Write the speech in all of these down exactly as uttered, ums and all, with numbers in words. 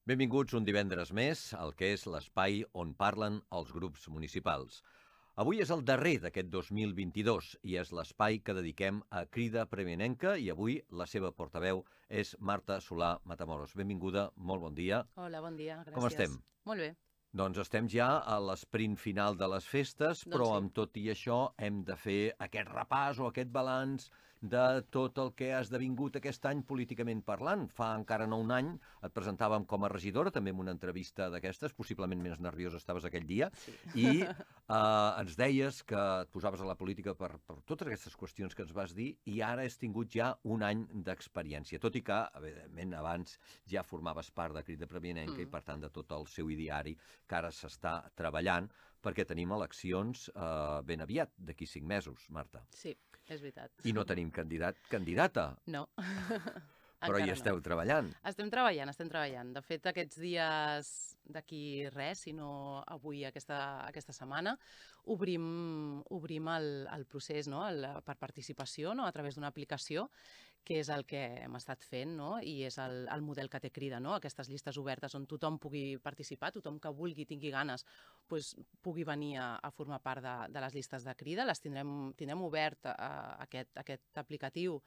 Benvinguts un divendres més al que és l'espai on parlen els grups municipals. Avui és el darrer d'aquest dos mil vint-i-dos i és l'espai que dediquem a Crida Premianenca i avui la seva portaveu és Marta Solà Matamoros. Benvinguda, molt bon dia. Hola, bon dia, gràcies. Com estem? Molt bé. Doncs estem ja a l'esprint final de les festes, Doncs però sí. amb tot i això hem de fer aquest repàs o aquest balanç de tot el que ha esdevingut aquest any políticament parlant. Fa encara no un any et presentàvem com a regidora, també en una entrevista d'aquestes, possiblement més nerviosa estaves aquell dia, Sí. i eh, ens deies que et posaves a la política per, per totes aquestes qüestions que ens vas dir i ara has tingut ja un any d'experiència, tot i que, evidentment, abans ja formaves part de Crida Premianenca mm. i, per tant, de tot el seu ideari que ara s'està treballant, perquè tenim eleccions eh, ben aviat, d'aquí cinc mesos, Marta. Sí, és veritat. I no tenim candidat, candidata, No. però hi Encara esteu no. treballant. Estem treballant, estem treballant. De fet, aquests dies d'aquí res, si no avui, aquesta, aquesta setmana, obrim, obrim el, el procés, no? el, per participació, no? A través d'una aplicació, que és el que hem estat fent, no? I és el, el model que té Crida, no? Aquestes llistes obertes on tothom pugui participar, tothom que vulgui, tingui ganes, pues, pugui venir a, a formar part de, de les llistes de Crida. Les tindrem, tindrem obert uh, aquest, aquest aplicatiu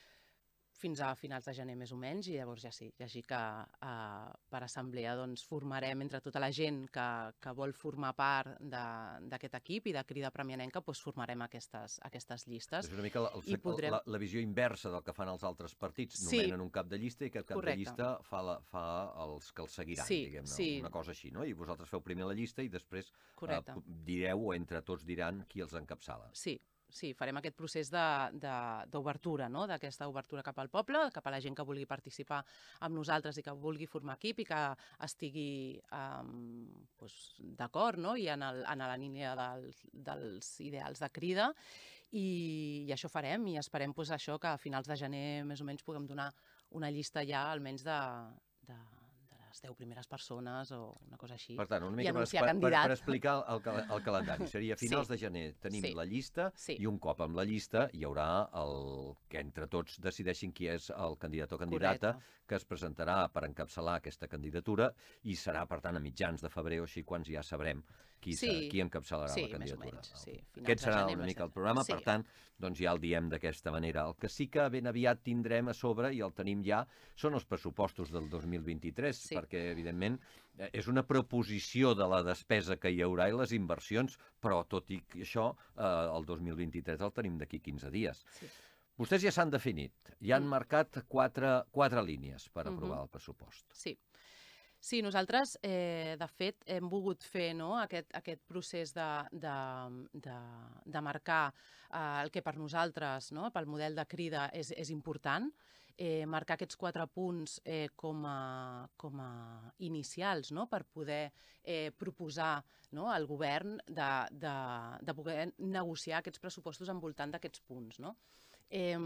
fins a finals de gener més o menys, i llavors ja sí, ja sí que uh, per assemblea doncs, formarem entre tota la gent que, que vol formar part d'aquest equip i de Crida Premianenca, doncs, formarem aquestes, aquestes llistes. És una mica la, el, podrem... la, la visió inversa del que fan els altres partits. Sí. Nomenen un cap de llista i aquest cap Correcte. de llista fa, la, fa els que els seguiran, Sí, diguem-ne, sí. una cosa així, no? I vosaltres feu primer la llista i després eh, Correcte. direu, o entre tots diran, qui els encapçala. Sí. Sí, farem aquest procés d'obertura, no? D'aquesta obertura cap al poble, cap a la gent que vulgui participar amb nosaltres i que vulgui formar equip i que estigui um, pues, d'acord, no? I en, el, en la línia del, dels ideals de Crida. I, i això farem, i esperem pues, això que a finals de gener més o menys puguem donar una llista ja almenys de, de, de les deu primeres persones o una cosa així. Per tant, una mica I per, anunciar per, per, candidat. per explicar el, cal- el calendari. Seria a finals Sí. de gener tenim Sí. la llista Sí. i un cop amb la llista hi haurà el que entre tots decideixin qui és el candidat o candidata Correcte. que es presentarà per encapçalar aquesta candidatura i serà, per tant, a mitjans de febrer o així quan ja sabrem qui, Sí. serà, qui encapçalarà Sí, la candidatura. més o menys, sí. Finals Aquest de serà gener, una més mica el de- programa, sí. per tant, doncs ja el diem d'aquesta manera. El que sí que ben aviat tindrem a sobre, i el tenim ja, són els pressupostos del dos mil vint-i-tres, Sí. perquè, evidentment, eh, és una proposició de la despesa que hi haurà i les inversions, però tot i això, eh, el dos mil vint-i-tres el tenim d'aquí quinze dies. Sí. Vostès ja s'han definit, ja han Mm. marcat quatre, quatre línies per aprovar Mhm. el pressupost. Sí. Sí, nosaltres, eh, de fet, hem volgut fer, no, aquest, aquest procés de, de, de, de marcar eh, el que per nosaltres, no, pel model de Crida, és, és important, eh, marcar aquests quatre punts eh, com, a, com a inicials, no, per poder eh, proposar, no, al govern de, de, de poder negociar aquests pressupostos envoltant d'aquests punts. No? Eh,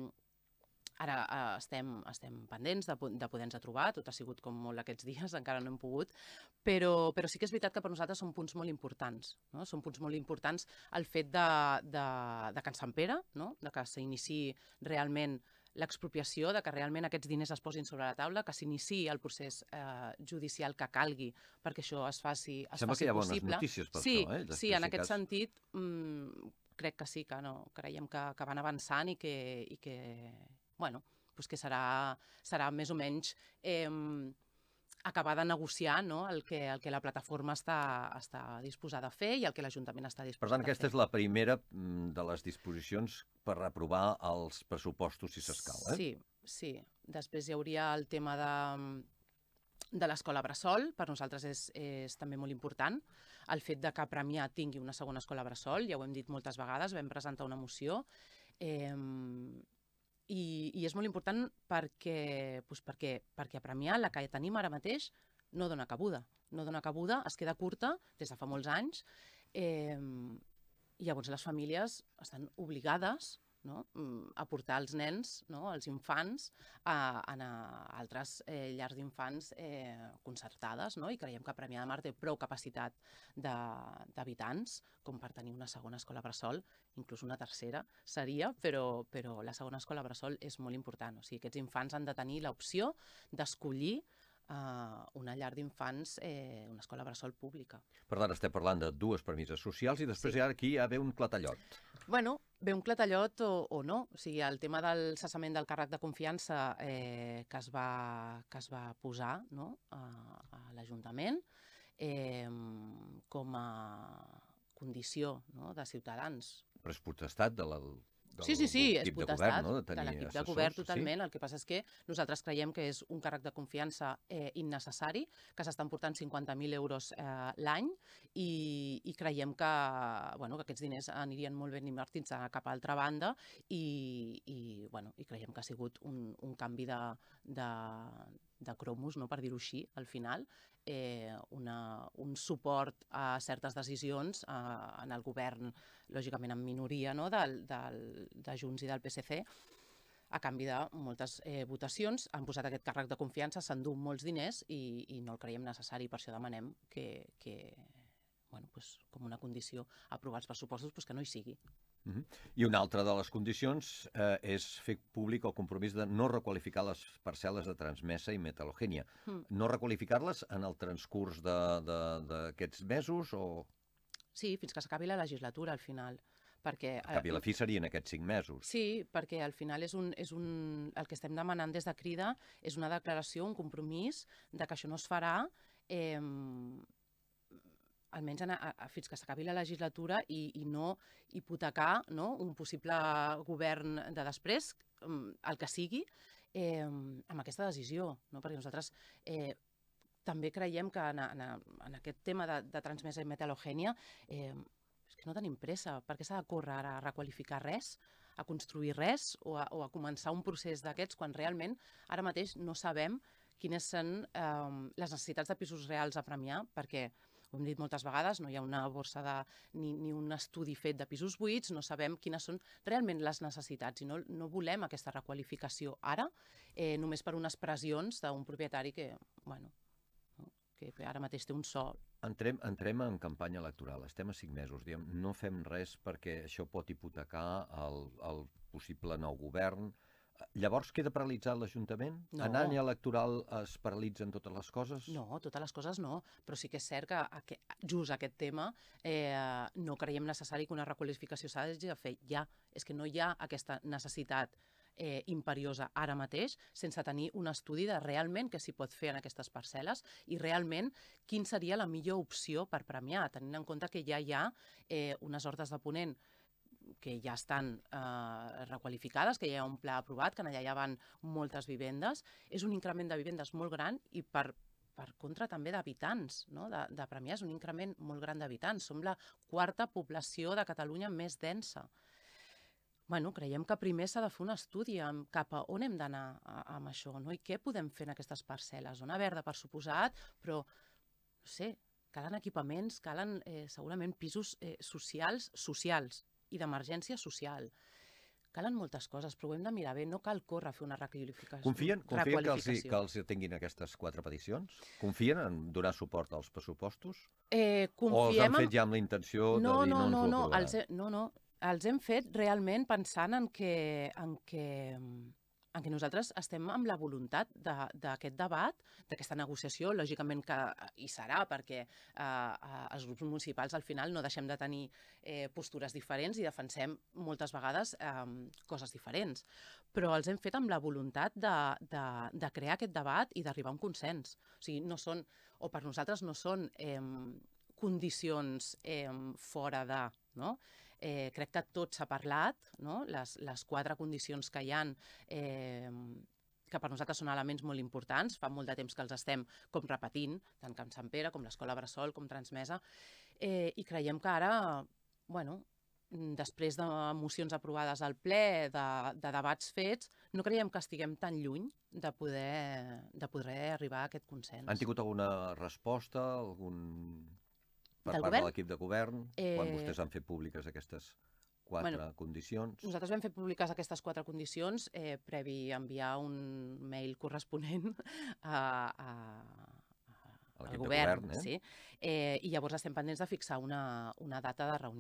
Ara eh, estem, estem pendents de, po- de poder-nos trobar, tot ha sigut com molt aquests dies, encara no hem pogut, però, però sí que és veritat que per nosaltres són punts molt importants. No? Són punts molt importants el fet de, de, de Can Sant Pere, no? De que s'iniciï realment l'expropiació, de que realment aquests diners es posin sobre la taula, que s'iniciï el procés eh, judicial que calgui perquè això es faci, es Sembla faci que hi ha bones possible. notícies per sí, això, eh? Després, sí, en si aquest cas. sentit, mm, crec que sí, que no, creiem que, que van avançant i que, i que bueno, doncs que serà, serà més o menys eh, acabar de negociar, no? el, que, el que la plataforma està, està disposada a fer i el que l'Ajuntament està disposat Per tant, a aquesta fer. és la primera mm, de les disposicions per aprovar els pressupostos, si s'escau, eh? Sí, sí. Després hi hauria el tema de, de l'escola Bressol. Per nosaltres és, és també molt important el fet de que Premià tingui una segona escola Bressol. Ja ho hem dit moltes vegades, vam presentar una moció. Eh, i, I és molt important perquè, doncs perquè, perquè a Premià la que tenim ara mateix no dona cabuda. No dona cabuda, es queda curta des de fa molts anys. Eh, i llavors les famílies estan obligades, no, a portar els nens, no, els infants, a, a anar a altres eh, llars d'infants eh, concertades, no? I creiem que Premià de Mar té prou capacitat d'habitants com per tenir una segona escola bressol, inclús una tercera seria, però, però la segona escola bressol és molt important. O sigui, aquests infants han de tenir l'opció d'escollir uh, una llar d'infants, eh, una escola bressol pública. Per tant, estem parlant de dues premisses socials i després Sí. ja aquí ja ve un clatallot. Bueno, ve un clatallot o, o no. O sigui, el tema del cessament del càrrec de confiança eh, que, es va, que es va posar, no?, a, a l'Ajuntament eh, com a condició, no?, de Ciutadans. Però és potestat de la, del Sí, sí, sí, és equip de potestat govern, no?, de de tenir l'equip de assessors, govern sí? totalment. El que passa és que nosaltres creiem que és un càrrec de confiança eh, innecessari, que s'estan portant cinquanta mil euros eh, l'any i, i creiem que, bueno, que aquests diners anirien molt ben invertits a cap altra banda i, i, bueno, i creiem que ha sigut un, un canvi de, de, de cromos, no?, per dir-ho així, al final, eh, una, un suport a certes decisions eh, en el govern, lògicament en minoria, no?, del, del, de Junts i del P S C, a canvi de moltes eh, votacions. Han posat aquest càrrec de confiança, s'endú molts diners i, i no el creiem necessari, per això demanem que, que bueno, pues, com una condició aprovar els pressupostos, pues que no hi sigui. Uh -huh. I una altra de les condicions eh, és fer públic el compromís de no requalificar les parcel·les de Transmesa i Metalogènia. Mm. No requalificar-les en el transcurs d'aquests mesos o...? Sí, fins que s'acabi la legislatura, al final. Perquè, al cap i a la fi serien aquests cinc mesos. Sí, perquè al final és un, és un, el que estem demanant des de Crida és una declaració, un compromís de que això no es farà eh, almenys a, a, fins que s'acabi la legislatura i, i no hipotecar, no?, un possible govern de després, el que sigui, eh, amb aquesta decisió, no? Perquè nosaltres eh, també creiem que en, en, en aquest tema de, de Transmesa i Metalogènia eh, és que no tenim pressa. Per què s'ha de córrer ara a requalificar res, a construir res o a, o a començar un procés d'aquests quan realment ara mateix no sabem quines són eh, les necessitats de pisos reals a Premià, perquè ho hem dit moltes vegades, no hi ha una borsa de, ni, ni un estudi fet de pisos buits, no sabem quines són realment les necessitats i no, no volem aquesta requalificació ara, eh, només per unes pressions d'un propietari que, bueno, no, que ara mateix té un sòl. Entrem, entrem en campanya electoral, estem a cinc mesos, diem, no fem res perquè això pot hipotecar el, el possible nou govern. Llavors queda paralitzat l'Ajuntament? No. En any electoral es paralitzen totes les coses? No, totes les coses no, però sí que és cert que just aquest tema eh, no creiem necessari que una requalificació s'hagi de fer ja. És que no hi ha aquesta necessitat eh, imperiosa ara mateix sense tenir un estudi de realment què s'hi pot fer en aquestes parcel·les i realment quin seria la millor opció per Premià, tenint en compte que ja hi ha eh, unes hortes de ponent que ja estan eh, requalificades, que ja hi ha un pla aprovat, que allà hi van moltes vivendes. És un increment de vivendes molt gran i per, per contra també d'habitants, no? de, de Premià és un increment molt gran d'habitants. Som la quarta població de Catalunya més densa. Bueno, creiem que primer s'ha de fer un estudi amb cap a on hem d'anar amb això, no? I què podem fer en aquestes parcel·les. Zona verda, per suposat, però, no sé, calen equipaments, calen eh, segurament pisos eh, socials, socials, i d'emergència social. Calen moltes coses, però ho hem de mirar bé. No cal córrer a fer una requalificació. Confien, confien que, els, que els atenguin aquestes quatre peticions? Confien en donar suport als pressupostos? Eh, confiem o els han fet ja amb la intenció no, de dir no, no, no ens no, ho aprovaran? els he... no, no, els hem fet realment pensant en que, en que, en que nosaltres estem amb la voluntat d'aquest de, debat, d'aquesta negociació, lògicament que hi serà, perquè eh, els grups municipals al final no deixem de tenir eh, postures diferents i defensem moltes vegades eh, coses diferents, però els hem fet amb la voluntat de, de, de crear aquest debat i d'arribar a un consens. O sigui, no són, o per nosaltres no són eh, condicions eh, fora de, no? Eh, crec que tot s'ha parlat, no? les, les quatre condicions que hi ha, eh, que per nosaltres són elements molt importants, fa molt de temps que els estem com repetint, tant Camp Sant Pere com l'Escola Bressol, com Transmesa, eh, i creiem que ara, bueno, després de mocions aprovades al ple, de, de debats fets, no creiem que estiguem tan lluny de poder, de poder arribar a aquest consens. Han tingut alguna resposta, algun... per Del part govern? de l'equip de govern, Eh, quan vostès han fet públiques aquestes quatre Bueno, condicions? Nosaltres vam fer públiques aquestes quatre condicions eh, previ a enviar un mail corresponent a, a, a, A al l'equip de govern. govern, eh? Sí. Eh, I llavors estem pendents de fixar una, una data de reunió.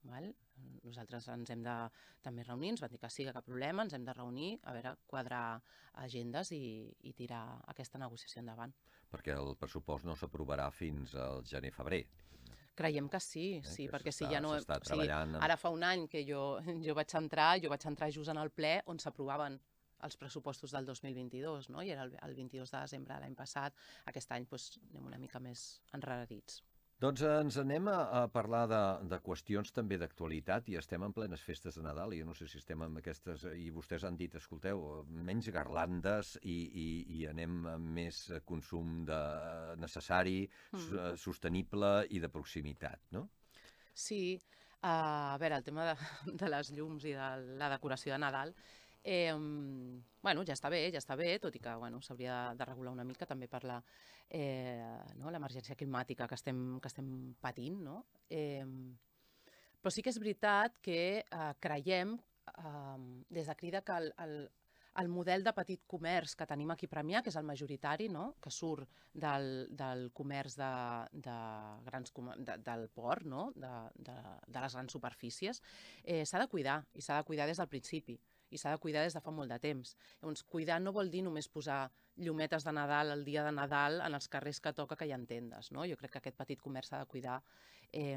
Val? Nosaltres ens hem de també reunir, ens van dir que sí, que cap problema, ens hem de reunir, a veure, quadrar agendes i, i tirar aquesta negociació endavant. Perquè el pressupost no s'aprovarà fins al gener-febrer. Creiem que sí, Eh, sí, que perquè si s'està- ja no... s'està O sigui, treballant amb- ara fa un any que jo, jo vaig entrar, jo vaig entrar just en el ple on s'aprovaven els pressupostos del dos mil vint-i-dos, no? I era el, el vint-i-dos de desembre de l'any passat. Aquest any doncs, anem una mica més enrarits. Doncs ens anem a, a parlar de, de qüestions també d'actualitat i estem en plenes festes de Nadal i jo no sé si estem amb aquestes... I vostès han dit, escolteu, menys garlandes i, i, i anem amb més consum de necessari, mm. sostenible i de proximitat, no? Sí, uh, a veure, el tema de, de les llums i de la decoració de Nadal, eh, bueno, ja està bé, ja està bé, tot i que bueno, s'hauria de regular una mica també per la, eh, no, l'emergència climàtica que estem, que estem patint, no? Eh, però sí que és veritat que eh, creiem eh, des de Crida que el, el, el model de petit comerç que tenim aquí a Premià, que és el majoritari, no? Que surt del, del comerç de, de grans, de, del port, no? de, de, de les grans superfícies, eh, s'ha de cuidar, i s'ha de cuidar des del principi, i s'ha de cuidar des de fa molt de temps. Llavors, cuidar no vol dir només posar llumetes de Nadal el dia de Nadal en els carrers que toca que hi ha tendes, no? Jo crec que aquest petit comerç s'ha de cuidar eh,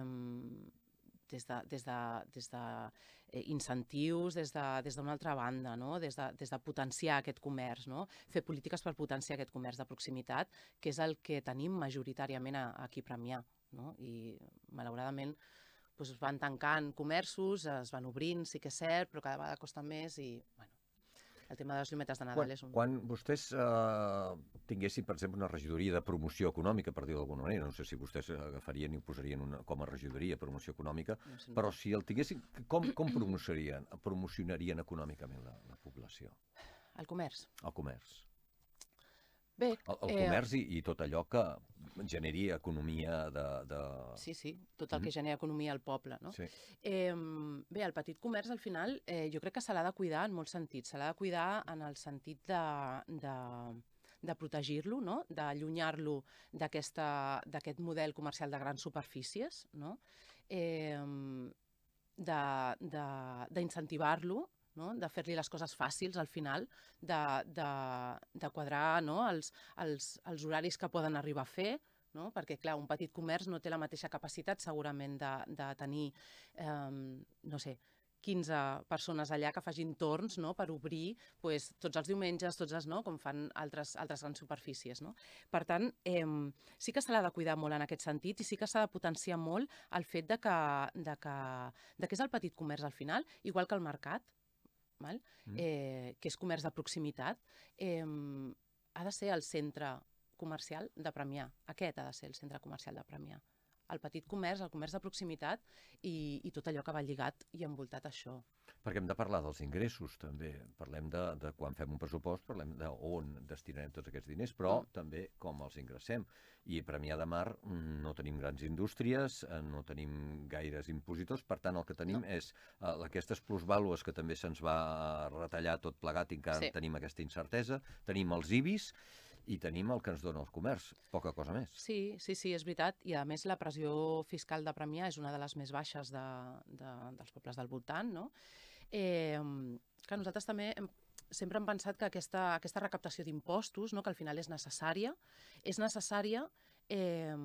des de, des de, des de eh, incentius, des d'una de, des altra banda, no? des, de, des de potenciar aquest comerç, no? Fer polítiques per potenciar aquest comerç de proximitat, que és el que tenim majoritàriament a, aquí a Premià, no? I malauradament doncs, es van tancant comerços, es van obrint, sí que és cert, però cada vegada costa més i, bueno, el tema de les llumetes de Nadal Quan, és un... quan vostès eh, tinguessin, per exemple, una regidoria de promoció econòmica, per dir-ho d'alguna manera, no sé si vostès agafarien i ho posarien una, com a regidoria, promoció econòmica, no sé, no. Però si el tinguessin, com, com promocionarien, promocionarien econòmicament la, la població? El comerç. El comerç. Bé, el, el comerç eh... i, i tot allò que generi economia de... de... Sí, sí, tot el mm-hmm. que genera economia al poble, no? Sí. Eh, bé, el petit comerç, al final, eh, jo crec que se l'ha de cuidar en molts sentits. Se l'ha de cuidar en el sentit de, de, de protegir-lo, no? D'allunyar-lo d'aquest model comercial de grans superfícies, no? Eh, d'incentivar-lo, no? De fer-li les coses fàcils al final, de, de, de quadrar, no? els, els, els horaris que poden arribar a fer, no? Perquè, clar, un petit comerç no té la mateixa capacitat segurament de, de tenir, eh, no sé, quinze persones allà que facin torns, no? Per obrir pues, tots els diumenges, tots els, no? Com fan altres, altres grans superfícies. No? Per tant, eh, sí que se l'ha de cuidar molt en aquest sentit i sí que s'ha de potenciar molt el fet de que, de que, de que és el petit comerç al final, igual que el mercat, Val? Mm. Eh, que és comerç de proximitat, eh, ha de ser el centre comercial de Premià. Aquest ha de ser el centre comercial de Premià. El petit comerç, el comerç de proximitat i, i tot allò que va lligat i envoltat això. Perquè hem de parlar dels ingressos, també. Parlem de, de quan fem un pressupost, parlem d'on destinarem tots aquests diners, però mm. també com els ingressem. I a Premià de Mar no tenim grans indústries, no tenim gaires impositors, per tant el que tenim no. és uh, aquestes plusvàlues que també se'ns va retallar tot plegat i encara sí. tenim aquesta incertesa, tenim els I B I S, i tenim el que ens dona el comerç, poca cosa més. Sí, sí, sí, és veritat. I a més la pressió fiscal de Premià és una de les més baixes de, de, dels pobles del voltant, no? Eh, que nosaltres també hem, sempre hem pensat que aquesta, aquesta recaptació d'impostos, no? Que al final és necessària, és necessària, eh,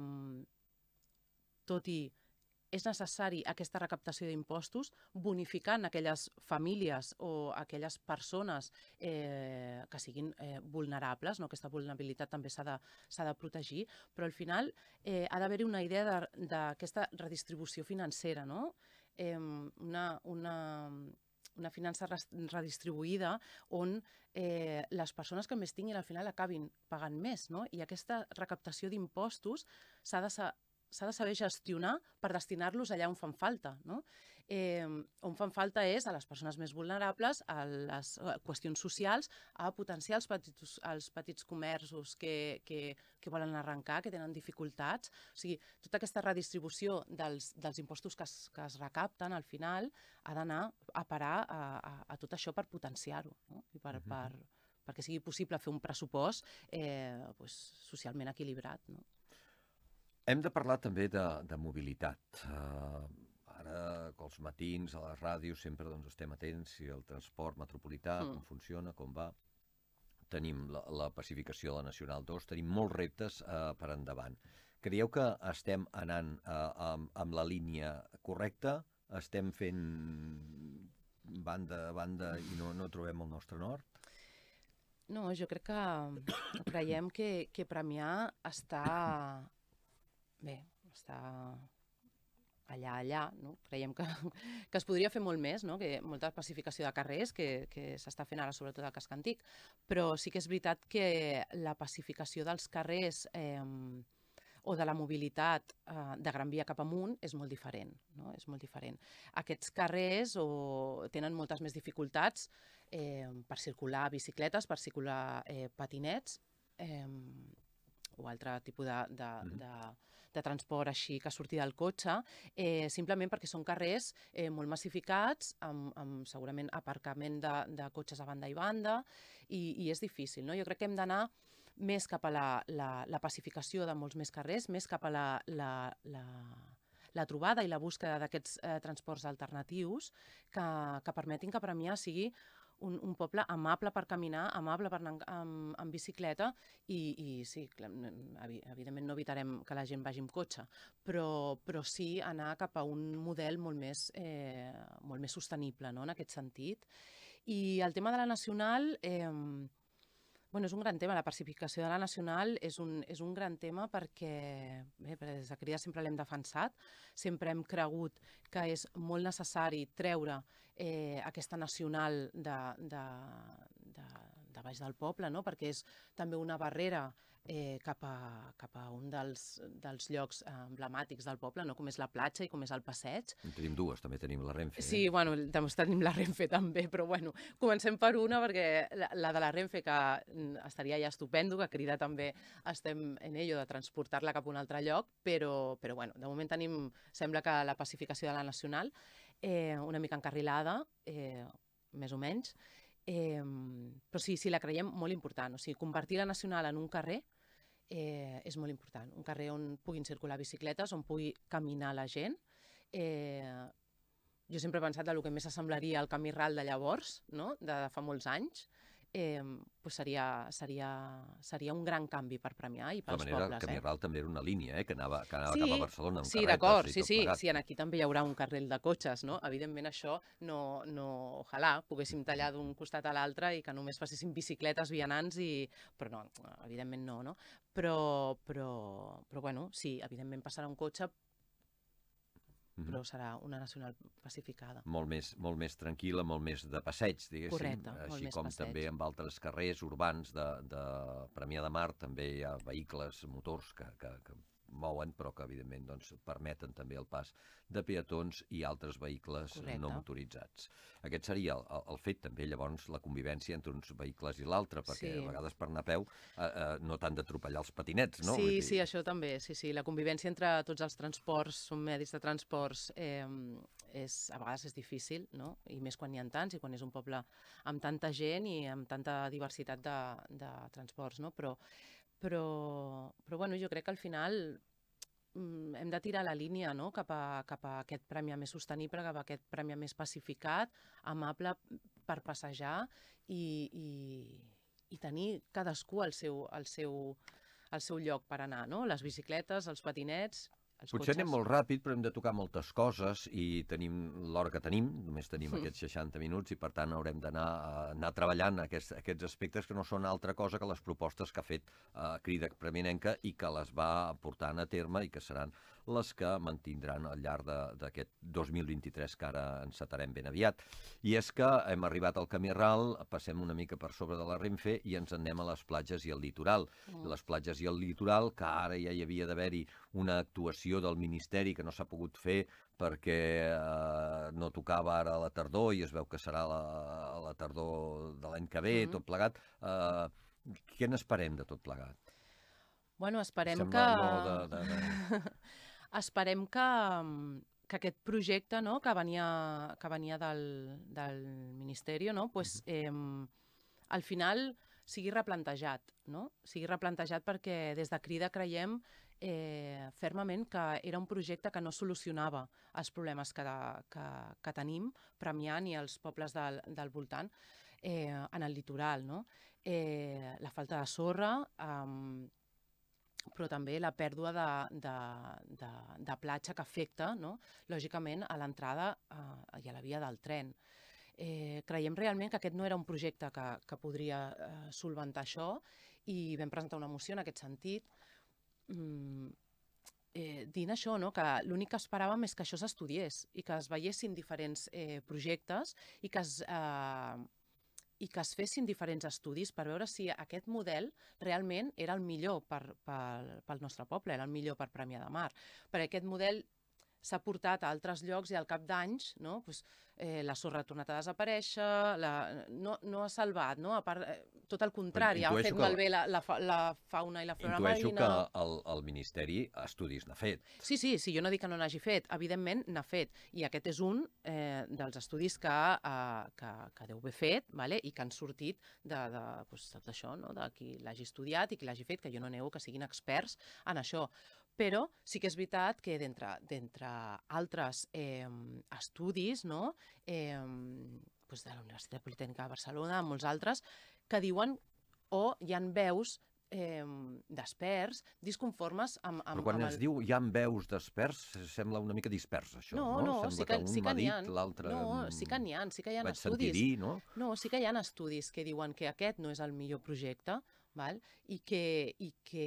tot i és necessari aquesta recaptació d'impostos bonificant aquelles famílies o aquelles persones eh, que siguin eh, vulnerables, no? Aquesta vulnerabilitat també s'ha de, s'ha de protegir, però al final eh, ha d'haver-hi una idea d'aquesta redistribució financera, no? Eh, una, una, una finança redistribuïda on eh, les persones que més tinguin al final acabin pagant més, no? I aquesta recaptació d'impostos s'ha de ser s'ha de saber gestionar per destinar-los allà on fan falta, no? Eh, on fan falta és a les persones més vulnerables, a les qüestions socials, a potenciar els petits, els petits comerços que, que, que volen arrencar, que tenen dificultats. O sigui, tota aquesta redistribució dels, dels impostos que es, que es recapten al final ha d'anar a parar a, a, a tot això per potenciar-ho, no? I per, per, perquè sigui possible fer un pressupost eh, pues, socialment equilibrat, no? Hem de parlar també de, de mobilitat. Uh, ara, els matins, a les ràdios, sempre doncs, estem atents si el transport metropolità, Mm. com funciona, com va. Tenim la, la pacificació de la Nacional dos, tenim molts reptes eh, per endavant. Creieu que estem anant eh, amb, amb la línia correcta? Estem fent banda a banda i no, no trobem el nostre nord? No, jo crec que creiem que, que Premià està... Bé, està allà, allà, no? Creiem que, que es podria fer molt més, no? Que molta pacificació de carrers, que, que s'està fent ara sobretot al casc antic, però sí que és veritat que la pacificació dels carrers eh, o de la mobilitat eh, de Gran Via cap amunt és molt diferent, no? És molt diferent. Aquests carrers o tenen moltes més dificultats eh, per circular bicicletes, per circular eh, patinets eh, o altre tipus de, de, Mhm. de, de transport així que surti del cotxe, eh, simplement perquè són carrers eh, molt massificats, amb, amb segurament aparcament de, de cotxes a banda i banda, i, i és difícil, no? Jo crec que hem d'anar més cap a la, la, la pacificació de molts més carrers, més cap a la, la, la, la trobada i la búsqueda d'aquests eh, transports alternatius que, que permetin que Premià sigui un, un poble amable per caminar, amable per anar amb, amb bicicleta i, i sí, clar, evi- evidentment no evitarem que la gent vagi amb cotxe, però, però sí anar cap a un model molt més, eh, molt més sostenible, no?, en aquest sentit. I el tema de la nacional... Eh, Bueno, és un gran tema, la pacificació de la nacional és un, és un gran tema perquè, bé, perquè des de Crida sempre l'hem defensat, sempre hem cregut que és molt necessari treure eh, aquesta nacional de, de, de, de baix del poble, no? Perquè és també una barrera eh, cap, a, cap a un dels, dels llocs eh, emblemàtics del poble, no? Com és la platja i com és el passeig. En tenim dues, també tenim la Renfe. Sí, Eh? bueno, també tenim la Renfe també, però bueno, comencem per una perquè la, la de la Renfe que mm, estaria ja estupendo, que Crida també estem en ello de transportar-la cap a un altre lloc, però, però bueno, de moment tenim, sembla que la pacificació de la nacional, eh, una mica encarrilada, eh, més o menys, eh, però sí, sí, la creiem molt important, o sigui, convertir la nacional en un carrer eh, és molt important, un carrer on puguin circular bicicletes, on pugui caminar la gent. Eh, jo sempre he pensat que el que més assemblaria al camí ral de llavors, no?, de, de fa molts anys, eh, pues seria, seria, seria un gran canvi per Premià i De pels manera, pobles. el Camí Eh? Ral també era una línia, eh? que anava, que anava Sí, cap a Barcelona amb sí, carretes d'acord, i sí, tot sí, plegat. sí, en aquí també hi haurà un carril de cotxes, no? Evidentment això no, no, ojalà poguéssim tallar d'un costat a l'altre i que només facéssim bicicletes, vianants, i... però no, evidentment no, no? Però, però, però bueno, sí, evidentment passarà un cotxe, Mhm. però serà una nacional pacificada. Molt més, molt més tranquil·la, molt més de passeig, diguéssim. Correcte, molt Així més com passeig. també amb altres carrers urbans de, de Premià de Mar també hi ha vehicles, motors que, que, que mouen, però que evidentment doncs, permeten també el pas de peatons i altres vehicles Correcte. no motoritzats. Aquest seria el, el, el fet també, llavors, la convivència entre uns vehicles i l'altre, perquè Sí. a vegades per anar a peu eh, eh, no t'han d'atropellar els patinets, no? Vull Sí, dir, sí, això també, sí, sí. La convivència entre tots els transports, són medis de transports, eh, és, a vegades és difícil, no? I més quan n'hi ha tants i quan és un poble amb tanta gent i amb tanta diversitat de, de transports, no? Però, però, però bueno, jo crec que al final mm, hem de tirar la línia, no?, cap a, cap a aquest Premià més sostenible, cap a aquest Premià més pacificat, amable per passejar i, i, i tenir cadascú el seu, el seu, el seu lloc per anar, no? Les bicicletes, els patinets, els Potser cotxes. anem molt ràpid, però hem de tocar moltes coses i tenim l'hora que tenim, només tenim Mm. aquests seixanta minuts i per tant haurem d'anar a anar treballant aquests, aquests aspectes que no són altra cosa que les propostes que ha fet eh, Crida Premianenca i que les va portant a terme i que seran les que mantindran al llarg de- d'aquest dos mil vint-i-tres que ara encetarem ben aviat. I és que hem arribat al Camí Ral, passem una mica per sobre de la Renfe i ens en anem a les platges i al litoral. Mm. Les platges i el litoral, que ara ja hi havia d'haver-hi una actuació del Ministeri que no s'ha pogut fer perquè eh, no tocava ara a la tardor i es veu que serà la, a la tardor de l'any que ve, Mhm. tot plegat. Eh, què n'esperem de tot plegat? Bueno, esperem Sembla que... allò de- de- de- Esperem que, que aquest projecte, no?, que venia, que venia del, del Ministeri, no?, pues, eh, al final sigui replantejat, no? Sigui replantejat perquè des de Crida creiem eh, fermament que era un projecte que no solucionava els problemes que, que, que tenim Premià ni els pobles del, del voltant eh, en el litoral, no? Eh, la falta de sorra, eh, però també la pèrdua de, de, de, de platja que afecta, no? Lògicament, a l'entrada eh, i a la via del tren. Eh, creiem realment que aquest no era un projecte que, que podria eh, solventar això i vam presentar una moció en aquest sentit, mm, eh, dient això, no? Que l'únic que esperàvem és que això s'estudiés i que es veiessin diferents eh, projectes i que es... Eh, i que es fessin diferents estudis per veure si aquest model realment era el millor per, per, pel nostre poble, era el millor per Premià de Mar. Perquè aquest model s'ha portat a altres llocs i al cap d'anys, no? Pues, eh, la sorra ha tornat a desaparèixer, la, no, no ha salvat, no? A part, eh, tot el contrari, ha fet que... malbé la, la, fa, la fauna i la flora Intueixo marina. Intueixo que el, el Ministeri estudis n'ha fet. Sí, sí, sí, jo no dic que no n'hagi fet, evidentment n'ha fet, i aquest és un eh, dels estudis que, eh, que, que deu haver fet, vale? I que han sortit de, de, pues, tot això, no? De qui l'hagi estudiat i qui l'hagi fet, que jo no nego que siguin experts en això. Però sí que és veritat que d'entre altres eh, estudis, no? eh, pues de la Universitat Politècnica de Barcelona, molts altres, que diuen o hi ha veus eh, d'experts disconformes amb, amb... Però quan amb es el... diu hi ha veus d'experts, sembla una mica dispers, això, no? No, No, sembla sí que, que un sí que m'ha n'hi ha. dit, l'altre... No, sí que n'hi ha, sí que hi ha vaig estudis. sentir dir, no? No, sí que hi ha estudis que diuen que aquest no és el millor projecte, val? I que... I que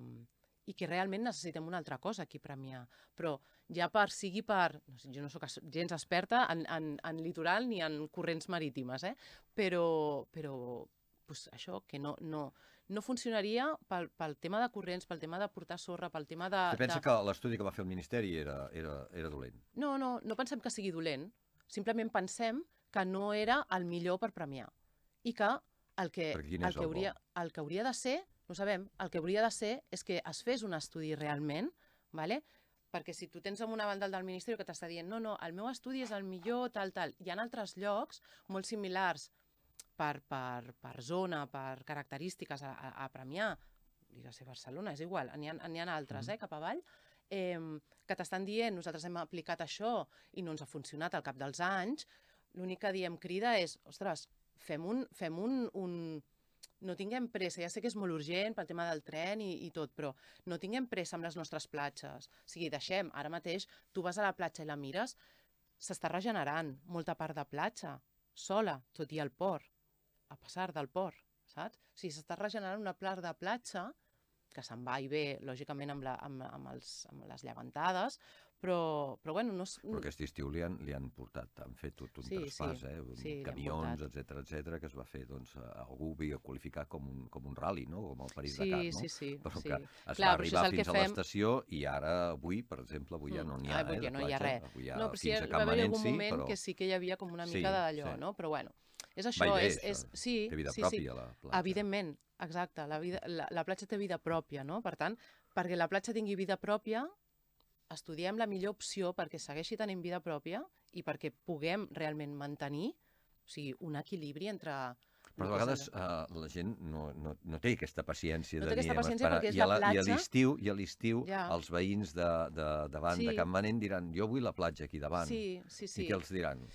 i que realment necessitem una altra cosa aquí a Premià. Però ja per sigui per... No sé, jo no soc gens experta en, en, en litoral ni en corrents marítimes, eh? però, però pues, això, que no, no, no funcionaria pel, pel tema de corrents, pel tema de portar sorra, pel tema de... Tu pensa de... que l'estudi que va fer el Ministeri era, era, era dolent? No, no, no pensem que sigui dolent. Simplement pensem que no era el millor per Premià. I que el que, el que, hauria, el que hauria de ser... No sabem, el que hauria de ser és que es fes un estudi realment, vale? Perquè si tu tens en una banda del Ministeri que t'està dient no, no, el meu estudi és el millor, tal, tal, hi ha altres llocs molt similars per, per, per zona, per característiques a, a, a Premià, podria ser Barcelona, és igual, n'hi ha, n'hi ha altres, eh, cap avall, eh, que t'estan dient nosaltres hem aplicat això i no ens ha funcionat al cap dels anys, l'únic que diem crida és, ostres, fem un... Fem un, un no tinguem pressa, ja sé que és molt urgent pel tema del tren i, i tot, però no tinguem pressa amb les nostres platges. O sigui, deixem, ara mateix, tu vas a la platja i la mires, s'està regenerant molta part de platja, sola, tot i el port, a passar del port, saps? O sigui, s'està regenerant una part de platja, que se'n va i ve, lògicament, amb, la, amb, amb, els, amb les llevantades, però, però bueno... No... Però aquest estiu li han, li han portat, han fet tot un sí, traspàs, sí, eh? Sí, camions, etcètera, etcètera, que es va fer, doncs, algú havia qualificat com un, com un rally, no? Com el París sí, Dakar, no? Sí, sí, però sí. que es Clar, va arribar fins fem... a l'estació i ara, avui, per exemple, avui ja no n'hi ha, ah, eh, de ja no hi ha platja. res. Avui hi ha no, però fins sí, a va Can haver algun Manenci, moment però... que sí que hi havia com una mica sí, d'allò, sí. no? Però bueno, és això, Va i ve, és... és... això. Sí, té vida sí, pròpia, sí. la platja. Evidentment, exacte, la, vida, la, la platja té vida pròpia, no? Per tant, perquè la platja tingui vida pròpia, estudiem la millor opció perquè segueixi tenint vida pròpia i perquè puguem realment mantenir, o sigui, un equilibri entre... Però a vegades uh, la gent no, no, no té aquesta paciència no de té aquesta dir, paciència esperar. perquè és I a la platja... I a l'estiu, i a l'estiu ja. Els veïns de, de, davant sí. de Can Manent diran, jo vull la platja aquí davant. Sí, sí, sí. I què els diran?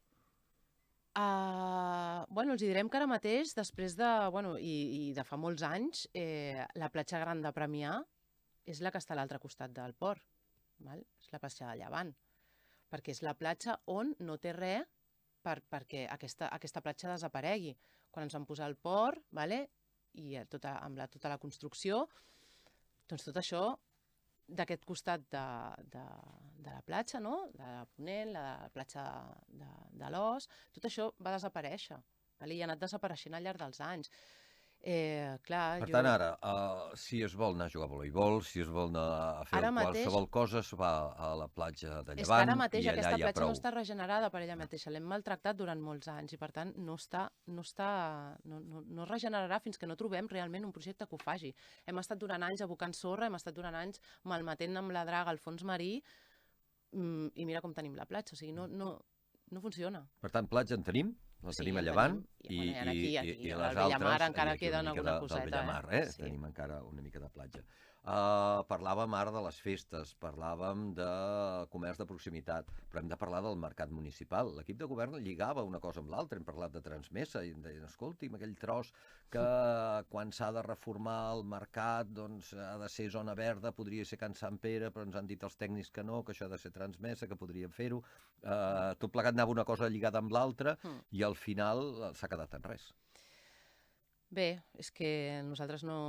Uh, bueno, els direm que ara mateix, després de, bueno, i, i de fa molts anys, eh, la platja gran de Premià és la que està a l'altre costat del port. Val? És la platja de Llevant, perquè és la platja on no té res per, perquè aquesta, aquesta platja desaparegui. Quan ens van posar el port, vale? I tota, amb la, tota la construcció, doncs tot això d'aquest costat de, de, de la platja, no? De la Ponent, la, la platja de, de l'Os, tot això va desaparèixer, vale? I ha anat desapareixent al llarg dels anys. Eh, clar, per jo... tant, ara, uh, si es vol anar a jugar a voleibol, si es vol anar a fer ara qualsevol mateix... cosa, es va a la platja de Llevant és que ara mateix i allà aquesta hi ha platja prou. no està regenerada per ella mateixa, l'hem maltractat durant molts anys i per tant no, està, no, està, no, no, no es regenerarà fins que no trobem realment un projecte que ho faci. Hem estat durant anys abocant sorra, hem estat durant anys malmetent amb la draga al fons marí mm, i mira com tenim la platja, o sigui, no, no, no funciona. Per tant, platja en tenim? La Sí, tenim a ja Llevant tenim. I, i, bueno, aquí, aquí, i, i al les Bellamar altres... encara i aquí queden una mica alguna de, coseta, del Bellamar, eh? eh? Sí. Tenim encara una mica de platja. Uh, parlàvem ara de les festes, parlàvem de comerç de proximitat, però hem de parlar del mercat municipal. L'equip de govern lligava una cosa amb l'altra, hem parlat de Transmesa i em deien, escolti'm, aquell tros que quan s'ha de reformar el mercat doncs ha de ser zona verda, podria ser Can Sant Pere, però ens han dit els tècnics que no, que això ha de ser Transmesa, que podríem fer-ho. Uh, tot plegat anava una cosa lligada amb l'altra mm. i al final s'ha quedat en res. Bé, és que nosaltres no...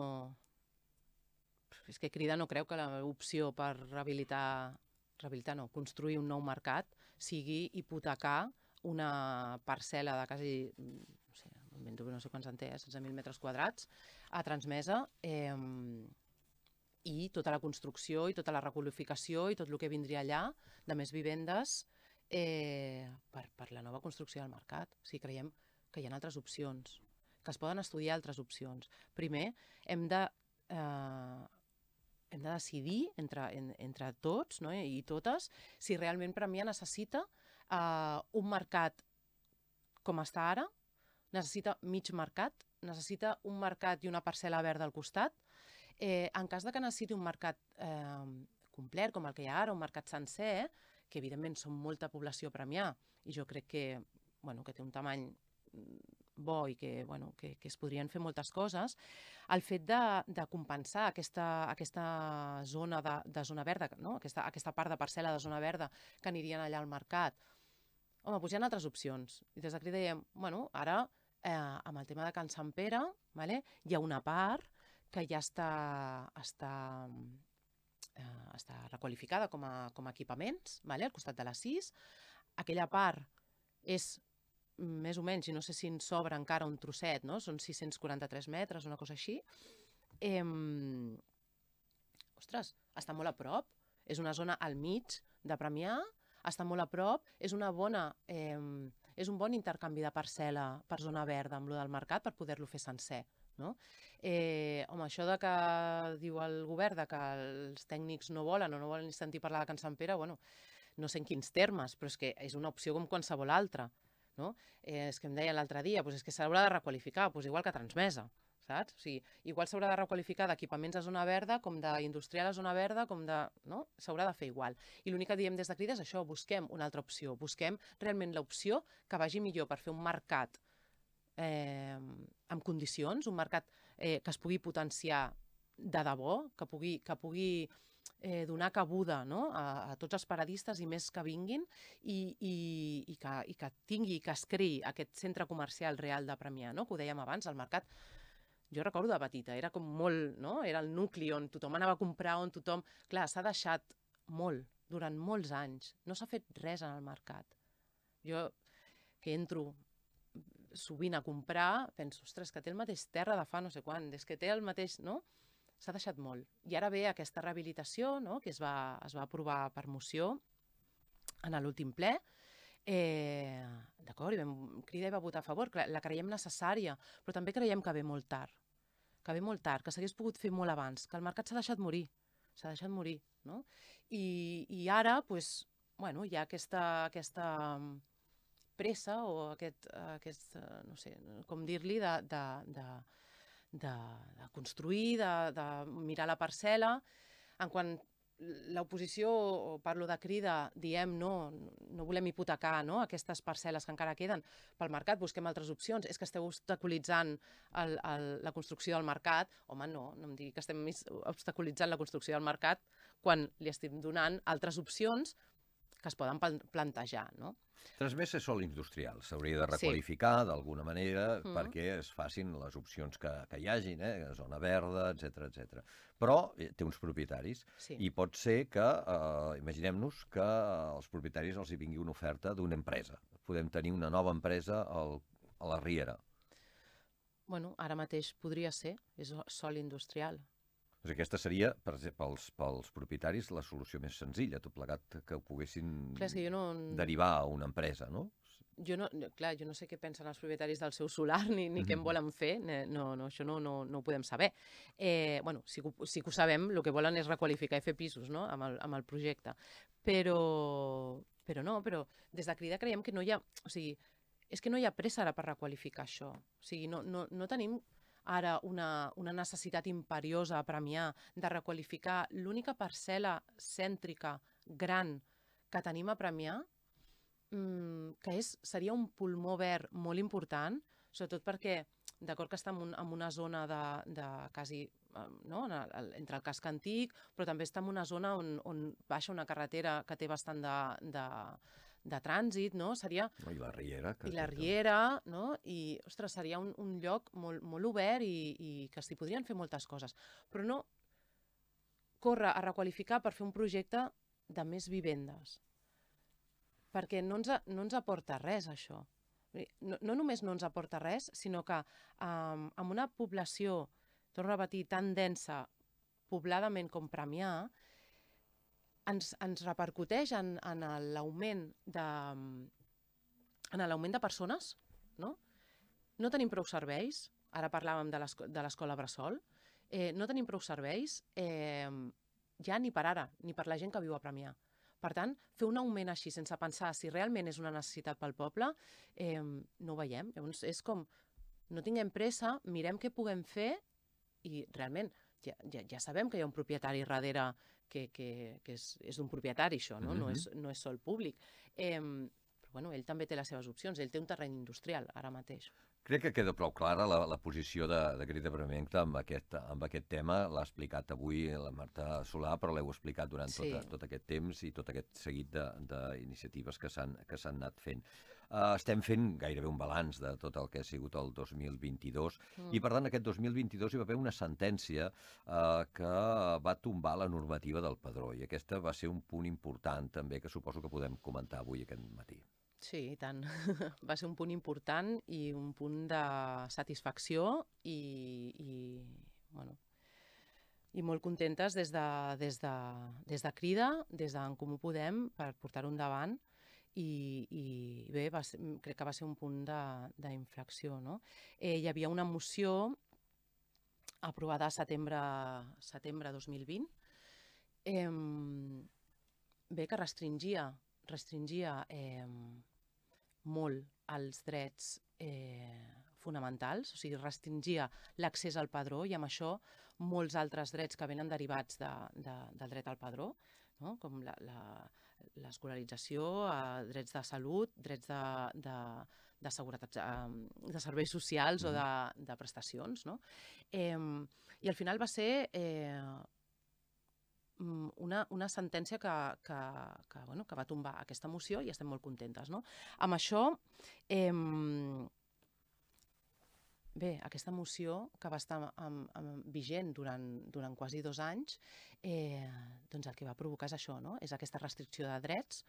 És que Crida no creu que l'opció per rehabilitar, rehabilitar no, construir un nou mercat sigui hipotecar una parcel·la de quasi, no sé, no sé quants en té, setze mil metres quadrats, a Transmesa, eh, i tota la construcció i tota la requalificació i tot el que vindria allà de més vivendes eh, per, per la nova construcció del mercat. O sigui, creiem que hi ha altres opcions, que es poden estudiar altres opcions. Primer, hem de... Eh, hem de decidir entre, en, entre tots, no? I totes si realment Premià necessita uh, un mercat com està ara, necessita mig mercat, necessita un mercat i una parcel·la verda al costat. Eh, en cas de que necessiti un mercat eh, complet, com el que hi ha ara, un mercat sencer, que evidentment són molta població a Premià, i jo crec que, bueno, que té un tamany bo i que, bueno, que, que es podrien fer moltes coses, el fet de, de compensar aquesta, aquesta zona de, de zona verda, no? aquesta, aquesta part de parcel·la de zona verda que anirien allà al mercat, home, doncs hi ha altres opcions. I des d'aquí dèiem, bueno, ara, eh, amb el tema de Can Sant Pere, vale? Hi ha una part que ja està, està, eh, està requalificada com a, com a equipaments, vale? Al costat de la sis. Aquella part és més o menys, i no sé si en sobra encara un trosset, no? Són sis-cents quaranta-tres metres, una cosa així. Eh, ostres, està molt a prop. És una zona al mig de Premià, està molt a prop, és una bona... Eh, és un bon intercanvi de parcel·la per zona verda amb lo del mercat per poder-lo fer sencer. No? Eh, home, això de que diu el govern de que els tècnics no volen o no volen sentir parlar de Can Sant Pere, bueno, no sé en quins termes, però és que és una opció com qualsevol altra. No? Eh, és que em deien l'altre dia, doncs és que s'haurà de requalificar, doncs igual que Transmesa, saps? O sigui, igual s'haurà de requalificar d'equipaments a zona verda, com d'industrial a zona verda, com de... no? S'haurà de fer igual. I l'únic que diem des de Crida és això, busquem una altra opció, busquem realment l'opció que vagi millor per fer un mercat eh, amb condicions, un mercat eh, que es pugui potenciar de debò, que pugui... Que pugui Eh, donar cabuda, no? a, a tots els paradistes i més que vinguin i, i, i, que, i que tingui, que es creï aquest centre comercial real de Premià, no? Que ho dèiem abans, el mercat, jo recordo de petita, era com molt, no? Era el nucli on tothom anava a comprar, on tothom... Clar, s'ha deixat molt, durant molts anys, no s'ha fet res en el mercat. Jo, que entro sovint a comprar, penso, ostres, que té el mateix terra de fa no sé quan, és que té el mateix, no? S'ha deixat molt. I ara ve aquesta rehabilitació, no? Que es va, es va aprovar per moció en l'últim ple. Eh, D'acord, i vam, Crida i va votar a favor, la creiem necessària, però també creiem que ve molt tard. Que ve molt tard, que s'hagués pogut fer molt abans, que el mercat s'ha deixat morir. S'ha deixat morir, no? I, i ara, pues, bueno, hi ha aquesta, aquesta pressa o aquest, aquest no sé, com dir-li, de... de, de De, de construir, de, de mirar la parcel·la. En quan l'oposició, o parlo de Crida, diem no, no volem hipotecar, no? Aquestes parcel·les que encara queden pel mercat, busquem altres opcions, és que esteu obstaculitzant el, el, la construcció del mercat. Home, no, no em digui que estem obstaculitzant la construcció del mercat quan li estem donant altres opcions que es poden plantejar, no? Transmesa és sòl industrial, s'hauria de requalificar sí. d'alguna manera mm. perquè es facin les opcions que, que hi hagin, eh? Zona verda, etcètera, etcètera. Però eh, té uns propietaris sí. i pot ser que, eh, imaginem-nos que als propietaris els hi vingui una oferta d'una empresa. Podem tenir una nova empresa al, a la Riera. Bueno, ara mateix podria ser, és sòl industrial. Doncs aquesta seria, per exemple, pels, pels propietaris, la solució més senzilla, tot plegat que ho poguessin clar, que jo no... derivar a una empresa, no? Jo no, clar, jo no sé què pensen els propietaris del seu solar, ni, ni mm-hmm. què en volen fer, no, no, això no, no, no ho podem saber. Eh, bueno, sí que, sí que ho sabem, el que volen és requalificar i fer pisos, no?, amb el, amb el projecte. Però, però no, però des de Crida creiem que no hi ha... O sigui, és que no hi ha pressa ara per requalificar això. O sigui, no, no, no tenim ara una, una necessitat imperiosa a premiar de requalificar l'única parcel·la cèntrica gran que tenim a premiar, mmm, que és, seria un pulmó verd molt important, sobretot perquè, d'acord que està en, un, en una zona de, de quasi, no? en el, entre el casc antic, però també està en una zona on, on baixa una carretera que té bastant de, de, de trànsit, no? Seria... I la Riera. Que I la Riera, no? I, ostres, seria un, un lloc molt, molt obert i, i que s'hi podrien fer moltes coses. Però no córrer a requalificar per fer un projecte de més vivendes. Perquè no ens, no ens aporta res, això. No, no només no ens aporta res, sinó que um, amb una població, torno a repetir, tan densa, pobladament com Premià, ens, ens repercuteix en, en l'augment de, en l'augment de persones, no? No tenim prou serveis, ara parlàvem de l'escola Bressol, eh, no tenim prou serveis eh, ja ni per ara, ni per la gent que viu a Premià. Per tant, fer un augment així sense pensar si realment és una necessitat pel poble, eh, no ho veiem. Llavors, és com, no tinguem pressa, mirem què puguem fer i realment ja, ja, ja sabem que hi ha un propietari darrere que, que, que és, és d'un propietari, això, no? Mm-hmm. No és, no és sol públic. Eh, però bueno, ell també té les seves opcions, ell té un terreny industrial ara mateix. Crec que queda prou clara la, la posició de, de Crida Premienca amb aquest, amb aquest tema. L'ha explicat avui la Marta Solà, però l'heu explicat durant sí. tot, tot aquest temps i tot aquest seguit d'iniciatives que s'han que s'han anat fent. Uh, estem fent gairebé un balanç de tot el que ha sigut el dos mil vint-i-dos mm. i, per tant, aquest dos mil vint-i-dos hi va haver una sentència uh, que va tombar la normativa del padró i aquesta va ser un punt important també que suposo que podem comentar avui aquest matí. Sí, i tant. Va ser un punt important i un punt de satisfacció i, i, bueno, i molt contentes des de, des de, des de Crida, des d'en Comú Podem, per portar-ho endavant i, i bé, va ser, crec que va ser un punt d'inflexió, no? Eh, hi havia una moció aprovada a setembre, setembre dos mil vint, eh, bé, que restringia restringia eh, molt els drets eh, fonamentals, o sigui, restringia l'accés al padró i amb això molts altres drets que venen derivats de, de, del dret al padró, no? Com l'escolarització, eh, drets de salut, drets de, de, de seguretat, eh, de serveis socials mm. o de, de prestacions, no? Eh, I al final va ser... Eh, Una, una sentència que, que, que, bueno, que va tombar aquesta moció i estem molt contentes, no? Amb això, eh, bé, aquesta moció que va estar amb, amb, vigent durant, durant quasi dos anys, eh, doncs el que va provocar és això, no? És aquesta restricció de drets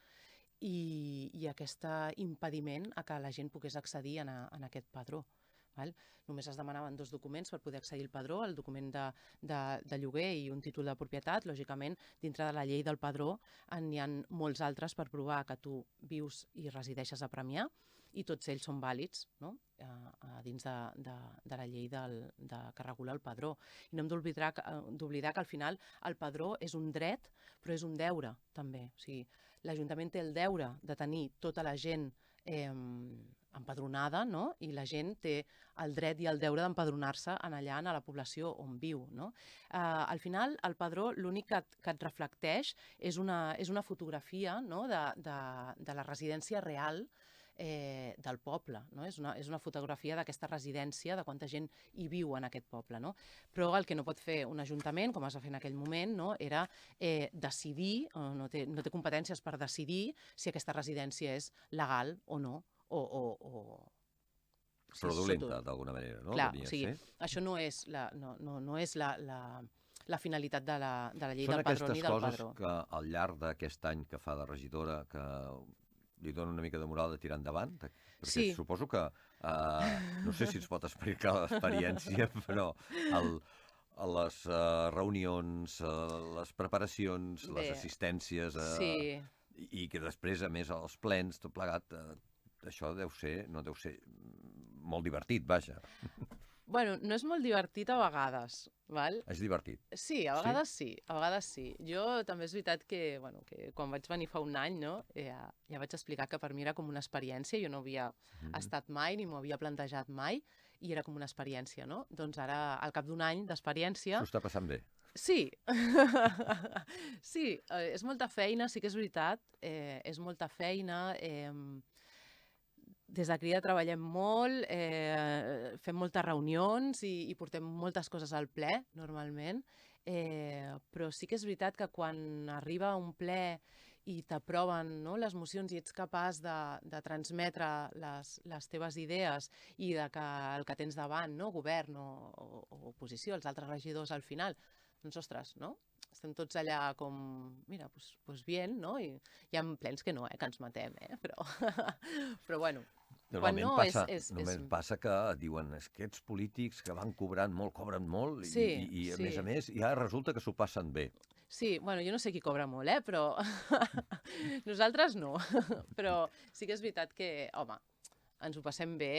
i, i aquest impediment a que la gent pogués accedir en, a, en aquest padró. Val? Només es demanaven dos documents per poder accedir al padró, el document de, de, de lloguer i un títol de propietat. Lògicament, dintre de la llei del padró n'hi ha molts altres per provar que tu vius i resideixes a Premià i tots ells són vàlids, no? a, a dins de, de, de la llei del, de, que regula el padró. I no hem d'oblidar que al final el padró és un dret, però és un deure també. O sigui, l'Ajuntament té el deure de tenir tota la gent eh, empadronada, no? I la gent té el dret i el deure d'empadronar-se en allà, en la població on viu, no? Eh, al final, el padró l'únic que, que et reflecteix és una, és una fotografia, no? de, de, de la residència real eh, del poble, no? És una, és una fotografia d'aquesta residència, de quanta gent hi viu en aquest poble, no? Però el que no pot fer un ajuntament, com es va fer en aquell moment, no? Era eh, decidir, no té, no té competències per decidir si aquesta residència és legal o no, o... o, o fraudulenta, d'alguna manera, no? Clar, o sigui, això no és la, no, no, no és la, la, la finalitat de la, de la llei Són del padró ni del padró. Són aquestes coses que al llarg d'aquest any que fa de regidora que li dona una mica de moral de tirar endavant? Perquè sí. Suposo que, uh, no sé si ens pot explicar l'experiència, però el, a les uh, reunions, uh, les preparacions, Bé, les assistències, uh, sí. i, i que després, a més, els plens, tot plegat, uh, això deu ser, no deu ser molt divertit, vaja. Bueno, no és molt divertit a vegades, val? És divertit. Sí, a vegades sí, sí a vegades sí. Jo també és veritat que, bueno, que quan vaig venir fa un any, no, ja, ja vaig explicar que per mi era com una experiència, jo no havia mm-hmm. estat mai ni m'ho havia plantejat mai, i era com una experiència, no? Doncs ara, al cap d'un any d'experiència... S'ho està passant bé. Sí, sí, eh, és molta feina, sí que és veritat, eh, és molta feina, eh, des de Crida treballem molt, eh, fem moltes reunions i, i portem moltes coses al ple, normalment, eh, però sí que és veritat que quan arriba un ple i t'aproven, no, les mocions i ets capaç de, de transmetre les, les teves idees i de que el que tens davant, no, govern o, o, o oposició, els altres regidors al final, doncs, ostres, no? Estem tots allà com, mira, doncs, doncs bien, no? I hi ha plens que no, eh, que ens matem, eh? Però, però bueno, Normalment quan no passa, és... és, només és... passa que diuen és que aquests polítics que van cobrant molt, cobren molt, Sí, i, i, i a sí. més a més, ja resulta que s'ho passen bé. Sí, bueno, jo no sé qui cobra molt, eh? Però nosaltres no. Però sí que és veritat que, home, ens ho passem bé.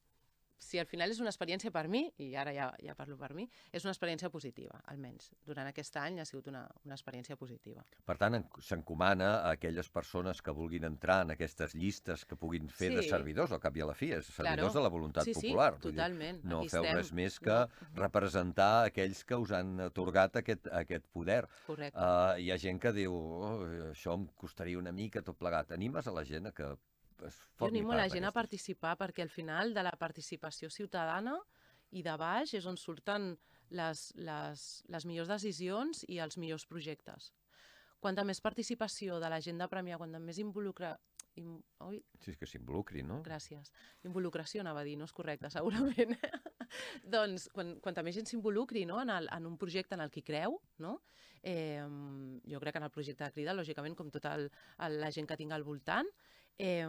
Si al final és una experiència per mi, i ara ja, ja parlo per mi, és una experiència positiva, almenys. Durant aquest any ha sigut una, una experiència positiva. Per tant, s'encomana a aquelles persones que vulguin entrar en aquestes llistes que puguin fer Sí. de servidors, al cap i a la fi, és servidors Claro. de la voluntat Sí, sí, popular. Vull dir, totalment. no Aquí feu estem. res més que No. representar aquells que us han atorgat aquest, aquest poder. Correcte. Uh, hi ha gent que diu, oh, això em costaria una mica tot plegat. Animes a la gent a que es Jo formi animo part la gent a d'aquestes. participar perquè al final de la participació ciutadana i de baix és on surten les, les, les millors decisions i els millors projectes. Quanta més participació de la gent de Premià, quanta més involucra... In... Oi, Sí, és que s'involucri, no? gràcies. Involucració anava a dir, no és correcte, segurament. Doncs, quan, quanta més gent s'involucri, no, en, el, en un projecte en el que creu, no? Eh, jo crec que en el projecte de Crida, lògicament, com tota el, el, la gent que tinc al voltant, eh,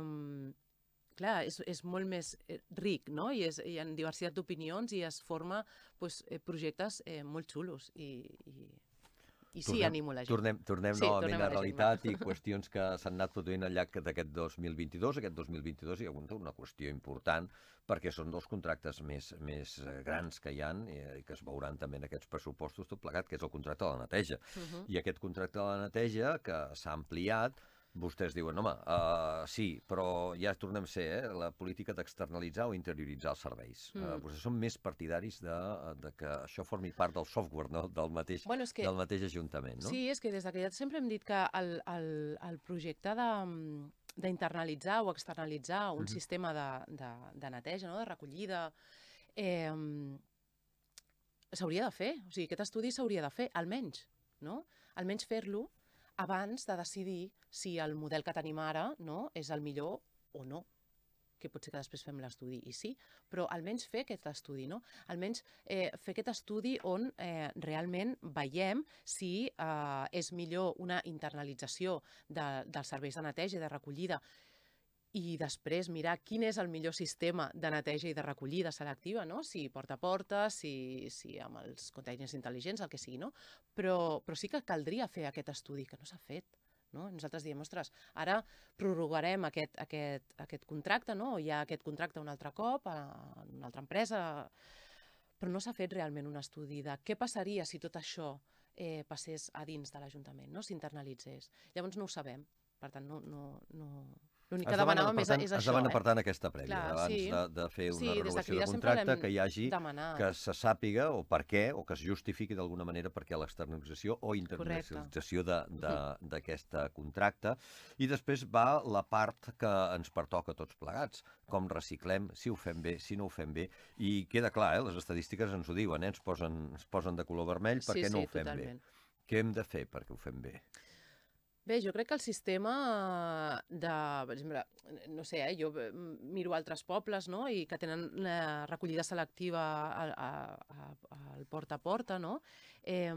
clar, és, és molt més eh, ric, no? I és, hi ha diversitat d'opinions i es forma pues, eh, projectes eh, molt xulos. I, i, i sí, Tornem- animo la gent. Tornem, tornem Sí, novament tornem a a la gent, realitat i qüestions que s'han anat produint al llarg d'aquest dos mil vint-i-dos. Aquest dos mil vint-i-dos hi ha hagut una qüestió important perquè són dos contractes més, més eh, grans que hi ha i que es veuran també en aquests pressupostos tot plegat, que és el contracte de la neteja. Uh-huh. I aquest contracte de la neteja, que s'ha ampliat, vostès diuen, home, uh, sí, però ja tornem a ser eh, la política d'externalitzar o interioritzar els serveis. Mm. Uh, vostès són més partidaris de, de que això formi part del software, no? del, mateix, Bueno, és que... del mateix ajuntament, no? Sí, és que des de que sempre hem dit que el, el, el projecte de d'internalitzar o externalitzar un Mhm. sistema de, de, de neteja, no? De recollida, eh, s'hauria de fer. O sigui, aquest estudi s'hauria de fer, almenys, no? Almenys fer-lo abans de decidir si el model que tenim ara, no, és el millor o no. Que pot ser que després fem l'estudi, i sí, però almenys fer aquest estudi, no? Almenys eh, fer aquest estudi on eh, realment veiem si eh, és millor una internalització de, dels serveis de neteja i de recollida i després mirar quin és el millor sistema de neteja i de recollida selectiva, no? Si porta a porta, si, si amb els containers intel·ligents, el que sigui, no? Però, però sí que caldria fer aquest estudi, que no s'ha fet. No? Nosaltres diem, ostres, ara prorrogarem aquest, aquest, aquest contracte, no? Hi ha aquest contracte un altre cop, a una altra empresa, però no s'ha fet realment un estudi de què passaria si tot això eh, passés a dins de l'Ajuntament, no? S'internalitzés. Llavors no ho sabem, per tant, no... no, no... L'únic que demanàvem és, és es això, demana, eh? per tant, aquesta prèvia, Clar, abans sí. de, de fer Sí, una des de renovació Crida de sempre contracte, l'hem que hi hagi, demanat. que se sàpiga o per què, o que es justifiqui d'alguna manera per què l'externalització o internacionalització d'aquest contracte. I després va la part que ens pertoca a tots plegats, com reciclem, si ho fem bé, si no ho fem bé, i queda clar, eh? Les estadístiques ens ho diuen, eh? ens, posen, ens posen de color vermell perquè sí, no sí, ho fem totalment. bé. Què hem de fer perquè ho fem bé? Bé, jo crec que el sistema de, per exemple, no sé, eh, jo miro altres pobles, no?, i que tenen la recollida selectiva al, a, a, al porta a porta, no? Eh,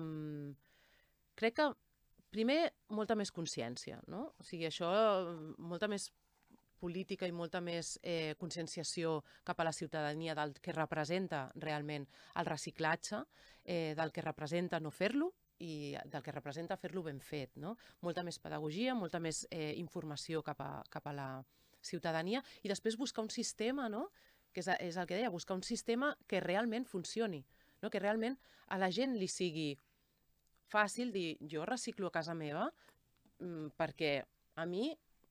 crec que, primer, molta més consciència, no? O sigui, això, molta més política i molta més eh, conscienciació cap a la ciutadania del que representa realment el reciclatge, eh, del que representa no fer-lo, i del que representa fer-lo ben fet, no? Molta més pedagogia, molta més eh, informació cap a, cap a la ciutadania i després buscar un sistema, no? Que és, és el que deia, buscar un sistema que realment funcioni, no? Que realment a la gent li sigui fàcil dir jo reciclo a casa meva mmm, perquè a mi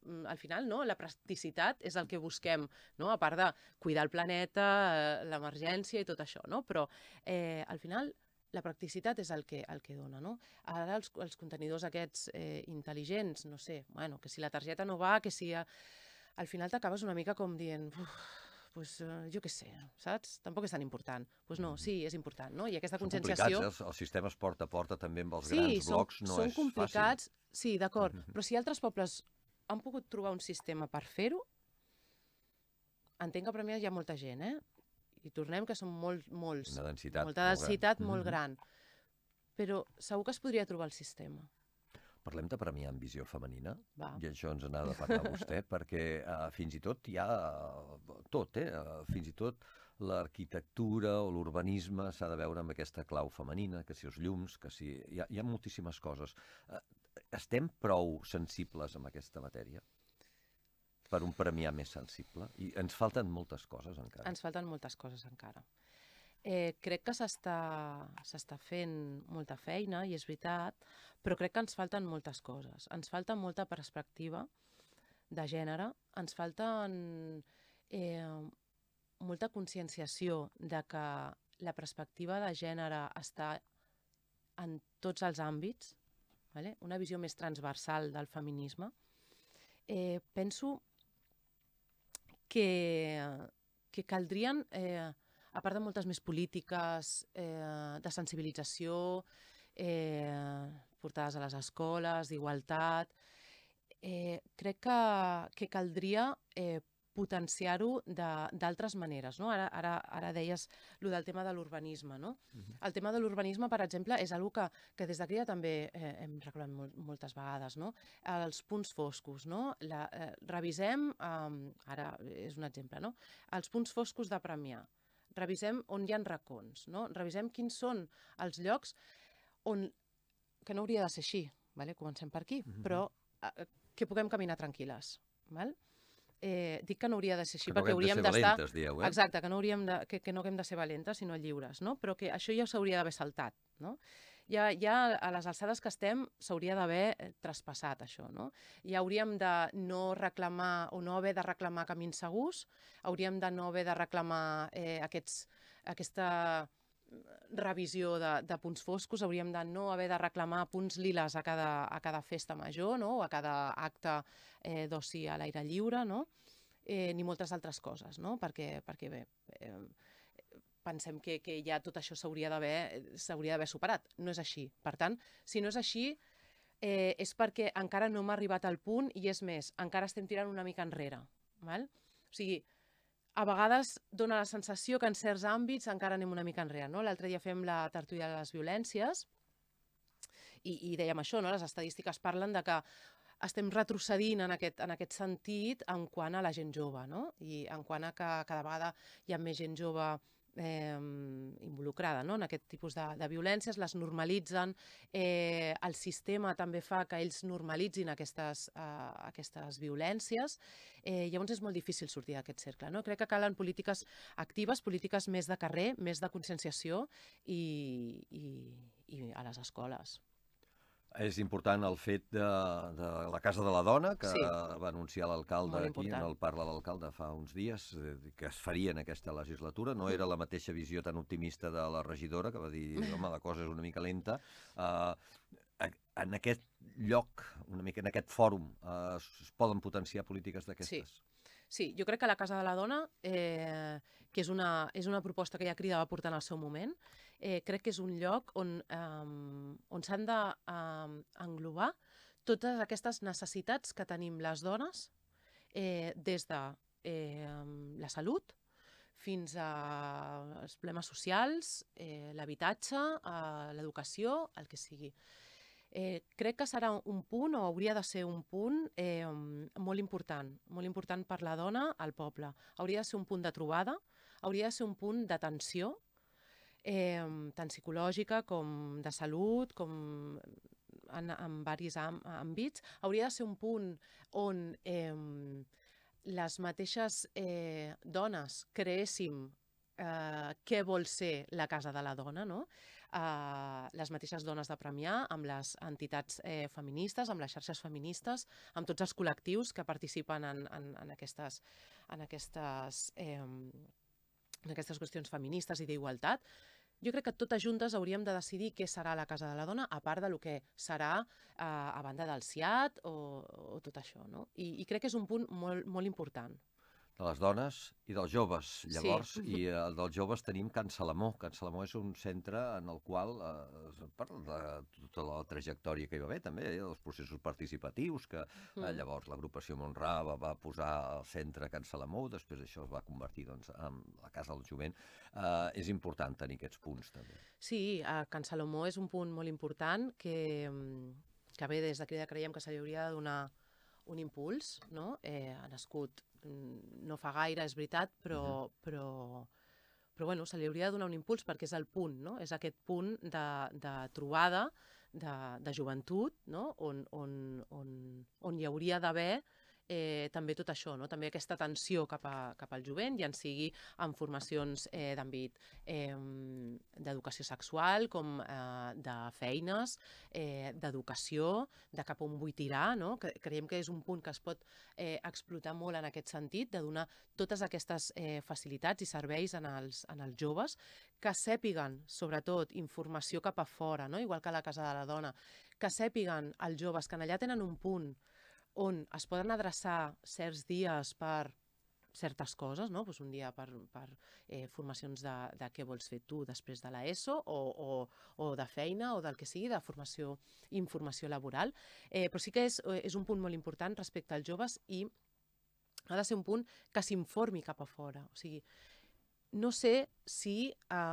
al final, no? La practicitat és el que busquem, no? A part de cuidar el planeta, l'emergència i tot això, no? Però eh, al final la practicitat és el que, el que dona, no? Ara els, els contenidors aquests eh, intel·ligents, no sé, bueno, que si la targeta no va, que si... A... Al final t'acabes una mica com dient... Uf, pues, uh, jo què sé, saps? Tampoc és tan important. Doncs pues no, sí, és important, no? I aquesta són conscienciació... complicats, eh? Els sistemes porta a porta també amb els sí, grans són, blocs no són és complicats, fàcil. sí, d'acord, però si altres pobles han pogut trobar un sistema per fer-ho, entenc que a Premià hi ha molta gent, eh? I tornem que són molt, molts, Una densitat molta molt densitat gran. molt gran. Però segur que es podria trobar el sistema. Parlem de Premià amb visió femenina, Va. i això ens n'ha de parlar vostè, perquè uh, fins i tot hi ha uh, tot, eh? Uh, fins i tot l'arquitectura o l'urbanisme s'ha de veure amb aquesta clau femenina, que si els llums, que si... Hi ha, hi ha moltíssimes coses. Uh, estem prou sensibles amb aquesta matèria per un Premià més sensible? I ens falten moltes coses encara. Ens falten moltes coses encara. Eh, crec que s'està fent molta feina, i és veritat, però crec que ens falten moltes coses. Ens falta molta perspectiva de gènere, ens falten eh, molta conscienciació de que la perspectiva de gènere està en tots els àmbits, vale? Una visió més transversal del feminisme. Eh, penso que, que caldrien... Eh, a part de moltes més polítiques eh, de sensibilització, eh, portades a les escoles, d'igualtat, eh, crec que, que caldria eh, potenciar-ho d'altres maneres, no? Ara, ara, ara deies el del tema de l'urbanisme, no? Uh-huh. El tema de l'urbanisme, per exemple, és una que, que des de Crida també eh, hem reclamat molt, moltes vegades, no? Els punts foscos, no? La, eh, revisem, eh, ara és un exemple, no? Els punts foscos de Premià. Revisem on hi ha racons, no? Revisem quins són els llocs on, que no hauria de ser així, vale? Comencem per aquí, mm-hmm. però eh, que puguem caminar tranquil·les. Val? Eh, dic que no hauria de ser així, que no perquè hauríem de d'estar... valentes, dieu, eh? Exacte, que no, hauríem de, que, que no haguem de ser valentes, sinó lliures, no? Però que això ja s'hauria d'haver saltat, no? Ja, ja a les alçades que estem s'hauria d'haver traspassat això, no? Ja hauríem de no reclamar o no haver de reclamar camins segurs, hauríem de no haver de reclamar eh, aquests, aquesta revisió de, de punts foscos, hauríem de no haver de reclamar punts liles a cada, a cada festa major, no? O a cada acte eh, d'oci a l'aire lliure, no? Eh, ni moltes altres coses, no? Perquè, perquè bé... Eh, pensem que, que ja tot això s'hauria d'haver superat. No és així. Per tant, si no és així, eh, és perquè encara no hem arribat al punt i és més, encara estem tirant una mica enrere. Val? O sigui, a vegades dona la sensació que en certs àmbits encara anem una mica enrere. No? L'altre dia fem la tertúlia de les violències i, i dèiem això, no? Les estadístiques parlen de que estem retrocedint en aquest, en aquest sentit en quant a la gent jove, no? I en quant a que cada vegada hi ha més gent jove Eh, involucrada, no? En aquest tipus de, de violències, les normalitzen, eh, el sistema també fa que ells normalitzin aquestes, eh, aquestes violències, eh, llavors és molt difícil sortir d'aquest cercle, no? Crec que calen polítiques actives, polítiques més de carrer, més de conscienciació i, i, i a les escoles. És important el fet de, de la Casa de la Dona, que sí. va anunciar l'alcalde aquí, en el parla l'alcalde fa uns dies, que es faria en aquesta legislatura. No era la mateixa visió tan optimista de la regidora, que va dir, home, la cosa és una mica lenta. Uh, en aquest lloc, una mica en aquest fòrum, uh, es poden potenciar polítiques d'aquestes? Sí. Sí, jo crec que la Casa de la Dona, eh, que és una, és una proposta que ja Crida va portar en el seu moment, eh, crec que és un lloc on, eh, on s'han d'englobar eh, totes aquestes necessitats que tenim les dones, eh, des de eh, la salut fins als problemes socials, eh, l'habitatge, eh, l'educació, el que sigui. Eh, crec que serà un punt, o hauria de ser un punt, eh, molt important, molt important per la dona al poble. Hauria de ser un punt de trobada, hauria de ser un punt d'atenció, eh, tant psicològica com de salut, com en, en diversos àmbits. Hauria de ser un punt on eh, les mateixes eh, dones creéssim eh, què vol ser la casa de la dona, no? eh, les mateixes dones de Premià, amb les entitats eh, feministes, amb les xarxes feministes, amb tots els col·lectius que participen en, en, en aquestes, en aquestes, eh, en aquestes qüestions feministes i d'igualtat. Jo crec que totes juntes hauríem de decidir què serà la Casa de la Dona, a part del que serà eh, a banda del S I A T o, o tot això, no? I, i crec que és un punt molt, molt important. De les dones i dels joves, llavors, Sí. i eh, dels joves tenim Can Salamó. Can Salamó és un centre en el qual eh, es parla de tota la trajectòria que hi va haver, també, eh, dels processos participatius, que eh, Mm. llavors l'agrupació Montrà va, va posar al centre Can Salamó, després això es va convertir doncs, en la Casa del Jovent. Eh, és important tenir aquests punts, també. Sí, a Can Salomó és un punt molt important que, mm, que bé, des de Crida creiem que se li hauria de donar un impuls, no? Eh, ha nascut mm, no fa gaire, és veritat, però, però, però bueno, se li hauria de donar un impuls perquè és el punt, no? És aquest punt de, de trobada de, de joventut, no? on, on, on, on hi hauria d'haver eh, també tot això, no? També aquesta atenció cap, a, cap al jovent, ja en sigui en formacions eh, d'àmbit eh, d'educació sexual, com eh, de feines, eh, d'educació, de cap on vull tirar, no? Que, creiem que és un punt que es pot eh, explotar molt en aquest sentit, de donar totes aquestes eh, facilitats i serveis en els, en els joves, que sàpiguen, sobretot, informació cap a fora, no? Igual que a la Casa de la Dona, que sàpiguen els joves que allà tenen un punt on es poden adreçar certs dies per certes coses, no? Pues un dia per, per eh, formacions de, de què vols fer tu després de l'ESO o, o, o de feina o del que sigui, de formació i informació laboral. Eh, però sí que és, és un punt molt important respecte als joves i ha de ser un punt que s'informi cap a fora. O sigui, no sé si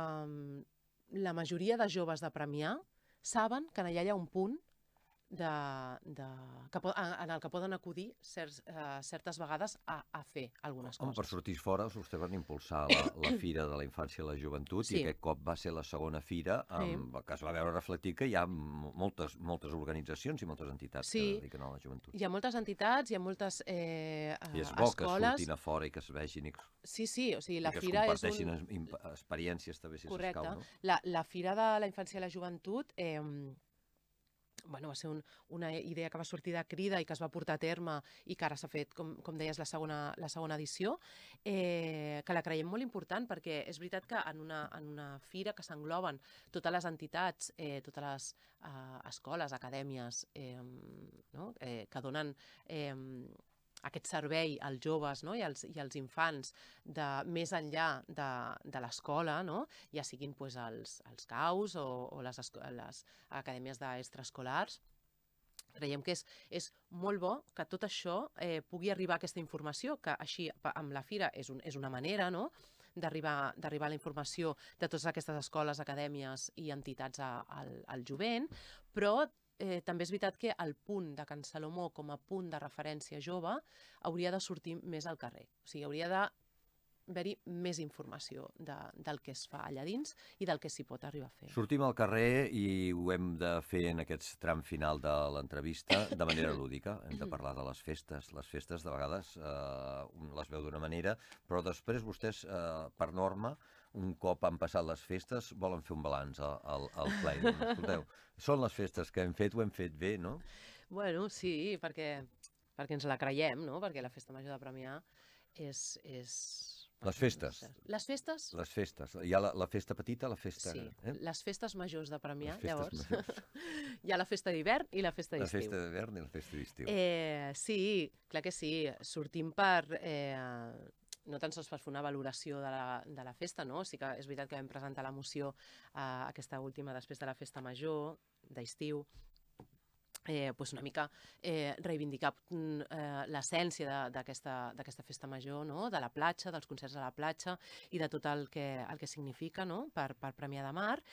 eh, la majoria de joves de Premià saben que allà hi ha un punt de, de, que, en el que poden acudir certs, eh, certes vegades a, a fer algunes Home, coses. per sortir fora, vostès van impulsar la, la Fira de la Infància i la Joventut, Sí. i aquest cop va ser la segona fira, amb, sí. que es va veure reflectit que hi ha moltes, moltes organitzacions i moltes entitats Sí. que dediquen a la joventut. Hi ha moltes entitats, hi ha moltes eh, I és bo escoles. que surtin a fora i que es vegin i, Sí, sí, o sigui, la i que es fira és comparteixin un... es, experiències també, si Correcte. s'escau. No? La, la Fira de la Infància i la Joventut eh, bueno, va ser un, una idea que va sortir de Crida i que es va portar a terme i que ara s'ha fet, com, com deies, la segona, la segona edició, eh, que la creiem molt important perquè és veritat que en una, en una fira que s'engloben totes les entitats, eh, totes les eh, escoles, acadèmies eh, no? eh, que donen eh, aquest servei als joves, no? I, als, i als infants de, més enllà de, de l'escola, no? Ja siguin pues, els, els C A Us o, o les, les acadèmies d'extraescolars. Creiem que és, és molt bo que tot això eh, pugui arribar a aquesta informació, que així amb la fira és, un, és una manera, no? d'arribar a la informació de totes aquestes escoles, acadèmies i entitats a, al, al jovent, però Eh, també és veritat que el punt de Can Salomó com a punt de referència jove hauria de sortir més al carrer. O sigui, hauria d'haver-hi més informació de, del que es fa allà dins i del que s'hi pot arribar a fer. Sortim al carrer i ho hem de fer en aquest tram final de l'entrevista de manera lúdica. Hem de parlar de les festes. Les festes, de vegades, eh, un les veu d'una manera, però després vostès, eh, per norma, un cop han passat les festes, volen fer un balanç al, al, al ple. Escolteu, són les festes que hem fet, ho hem fet bé, no? Bueno, sí, perquè, perquè ens la creiem, no? Perquè la Festa Major de Premià és... és... Les festes. Les festes? Les festes. Hi ha la, la festa petita, la festa... Sí, eh? les festes majors de Premià, Les festes llavors. Hi ha la festa d'hivern i la festa La d'estiu. festa d'hivern i la festa d'estiu. Eh, sí, clar que sí. Sortim per... Eh, no tan sols per fer una valoració de la, de la festa, no? Sí que és veritat que vam presentar la moció eh, aquesta última després de la festa major, d'estiu, eh, pues una mica eh, reivindicar eh, l'essència d'aquesta festa major, no? De la platja, dels concerts a la platja i de tot el que, el que significa, no? per, per Premià de Mar.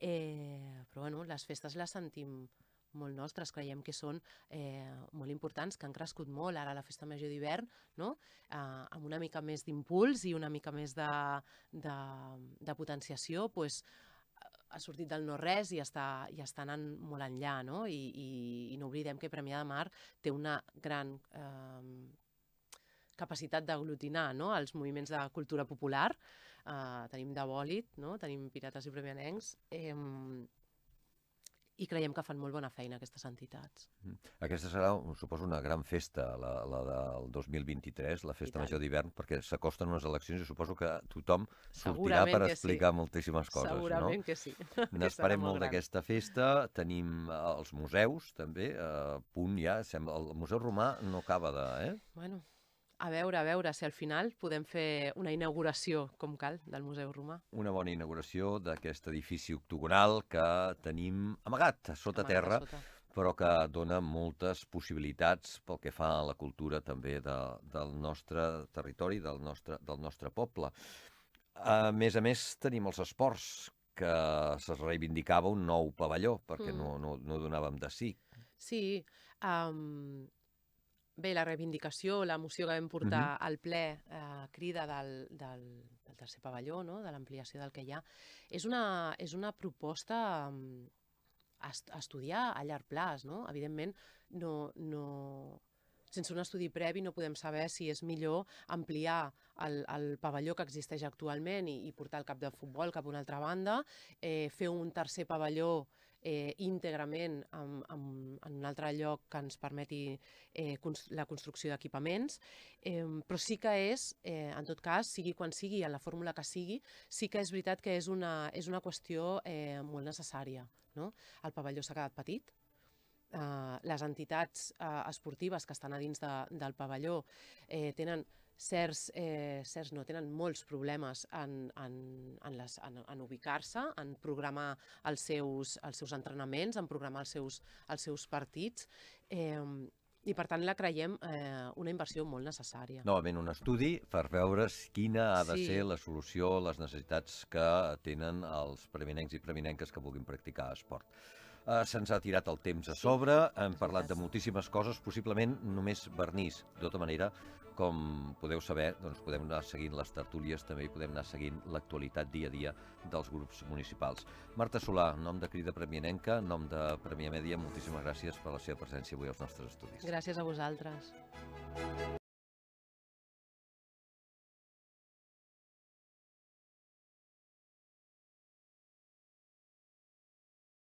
Eh, però bueno, les festes les sentim molt nostres, creiem que són eh, molt importants, que han crescut molt ara a la Festa Major d'hivern, no? eh, amb una mica més d'impuls i una mica més de, de, de potenciació, pues, ha sortit del no-res i està, i està anant molt enllà, no? I, i, i no oblidem que Premià de Mar té una gran eh, capacitat d'aglutinar, no? Els moviments de cultura popular, uh, tenim de bòlit, no? Tenim pirates i premianencs, eh, i creiem que fan molt bona feina aquestes entitats. Aquesta serà, suposo, una gran festa, la, la del dos mil vint-i-tres, la Festa Major d'Hivern, perquè s'acosten unes eleccions i suposo que tothom sortirà Segurament per que explicar sí. moltíssimes coses. Segurament no? que sí. N'esperem molt d'aquesta festa. Tenim els museus, també, a punt ja. Sembla, el Museu Romà no acaba de... Eh? Bueno, a veure, a veure si al final podem fer una inauguració, com cal, del Museu Romà. Una bona inauguració d'aquest edifici octogonal que tenim amagat sota Amagat a terra, sota. però que dona moltes possibilitats pel que fa a la cultura també de, del nostre territori, del nostre, del nostre poble. A més a més, tenim els esports, que se reivindicava un nou pavelló, perquè Mm. no, no, no donàvem de sí. Sí, um, bé, la reivindicació, la moció que vam portar Mhm. al ple eh, crida del, del, del tercer pavelló, no? De l'ampliació del que hi ha, és una, és una proposta um, a, est a estudiar a llarg plaç, no? Evidentment, no, no, sense un estudi previ no podem saber si és millor ampliar el, el pavelló que existeix actualment i, i portar el camp de futbol cap a una altra banda, eh, fer un tercer pavelló eh, íntegrament en, en, en un altre lloc que ens permeti eh, cons la construcció d'equipaments, eh, però sí que és, eh, en tot cas, sigui quan sigui, en la fórmula que sigui, sí que és veritat que és una, és una qüestió eh, molt necessària. No? El pavelló s'ha quedat petit, Uh, les entitats uh, esportives que estan a dins de, del pavelló eh, tenen certs, eh, certs no, tenen molts problemes en, en, en, les, en, en ubicar-se, en programar els seus, els seus entrenaments, en programar els seus, els seus partits, eh, i per tant la creiem eh, una inversió molt necessària. Novament un estudi per veure quina ha de Sí. ser la solució a les necessitats que tenen els preminencs i preminenques que vulguin practicar esport. Uh, Se'ns ha tirat el temps a sobre, hem parlat de moltíssimes coses, possiblement només vernís. De tota manera, com podeu saber, doncs podem anar seguint les tertúlies, també hi podem anar seguint l'actualitat dia a dia dels grups municipals. Marta Solà, en nom de Crida Premianenca, en nom de Premià Mèdia, moltíssimes gràcies per la seva presència avui als nostres estudis. Gràcies a vosaltres.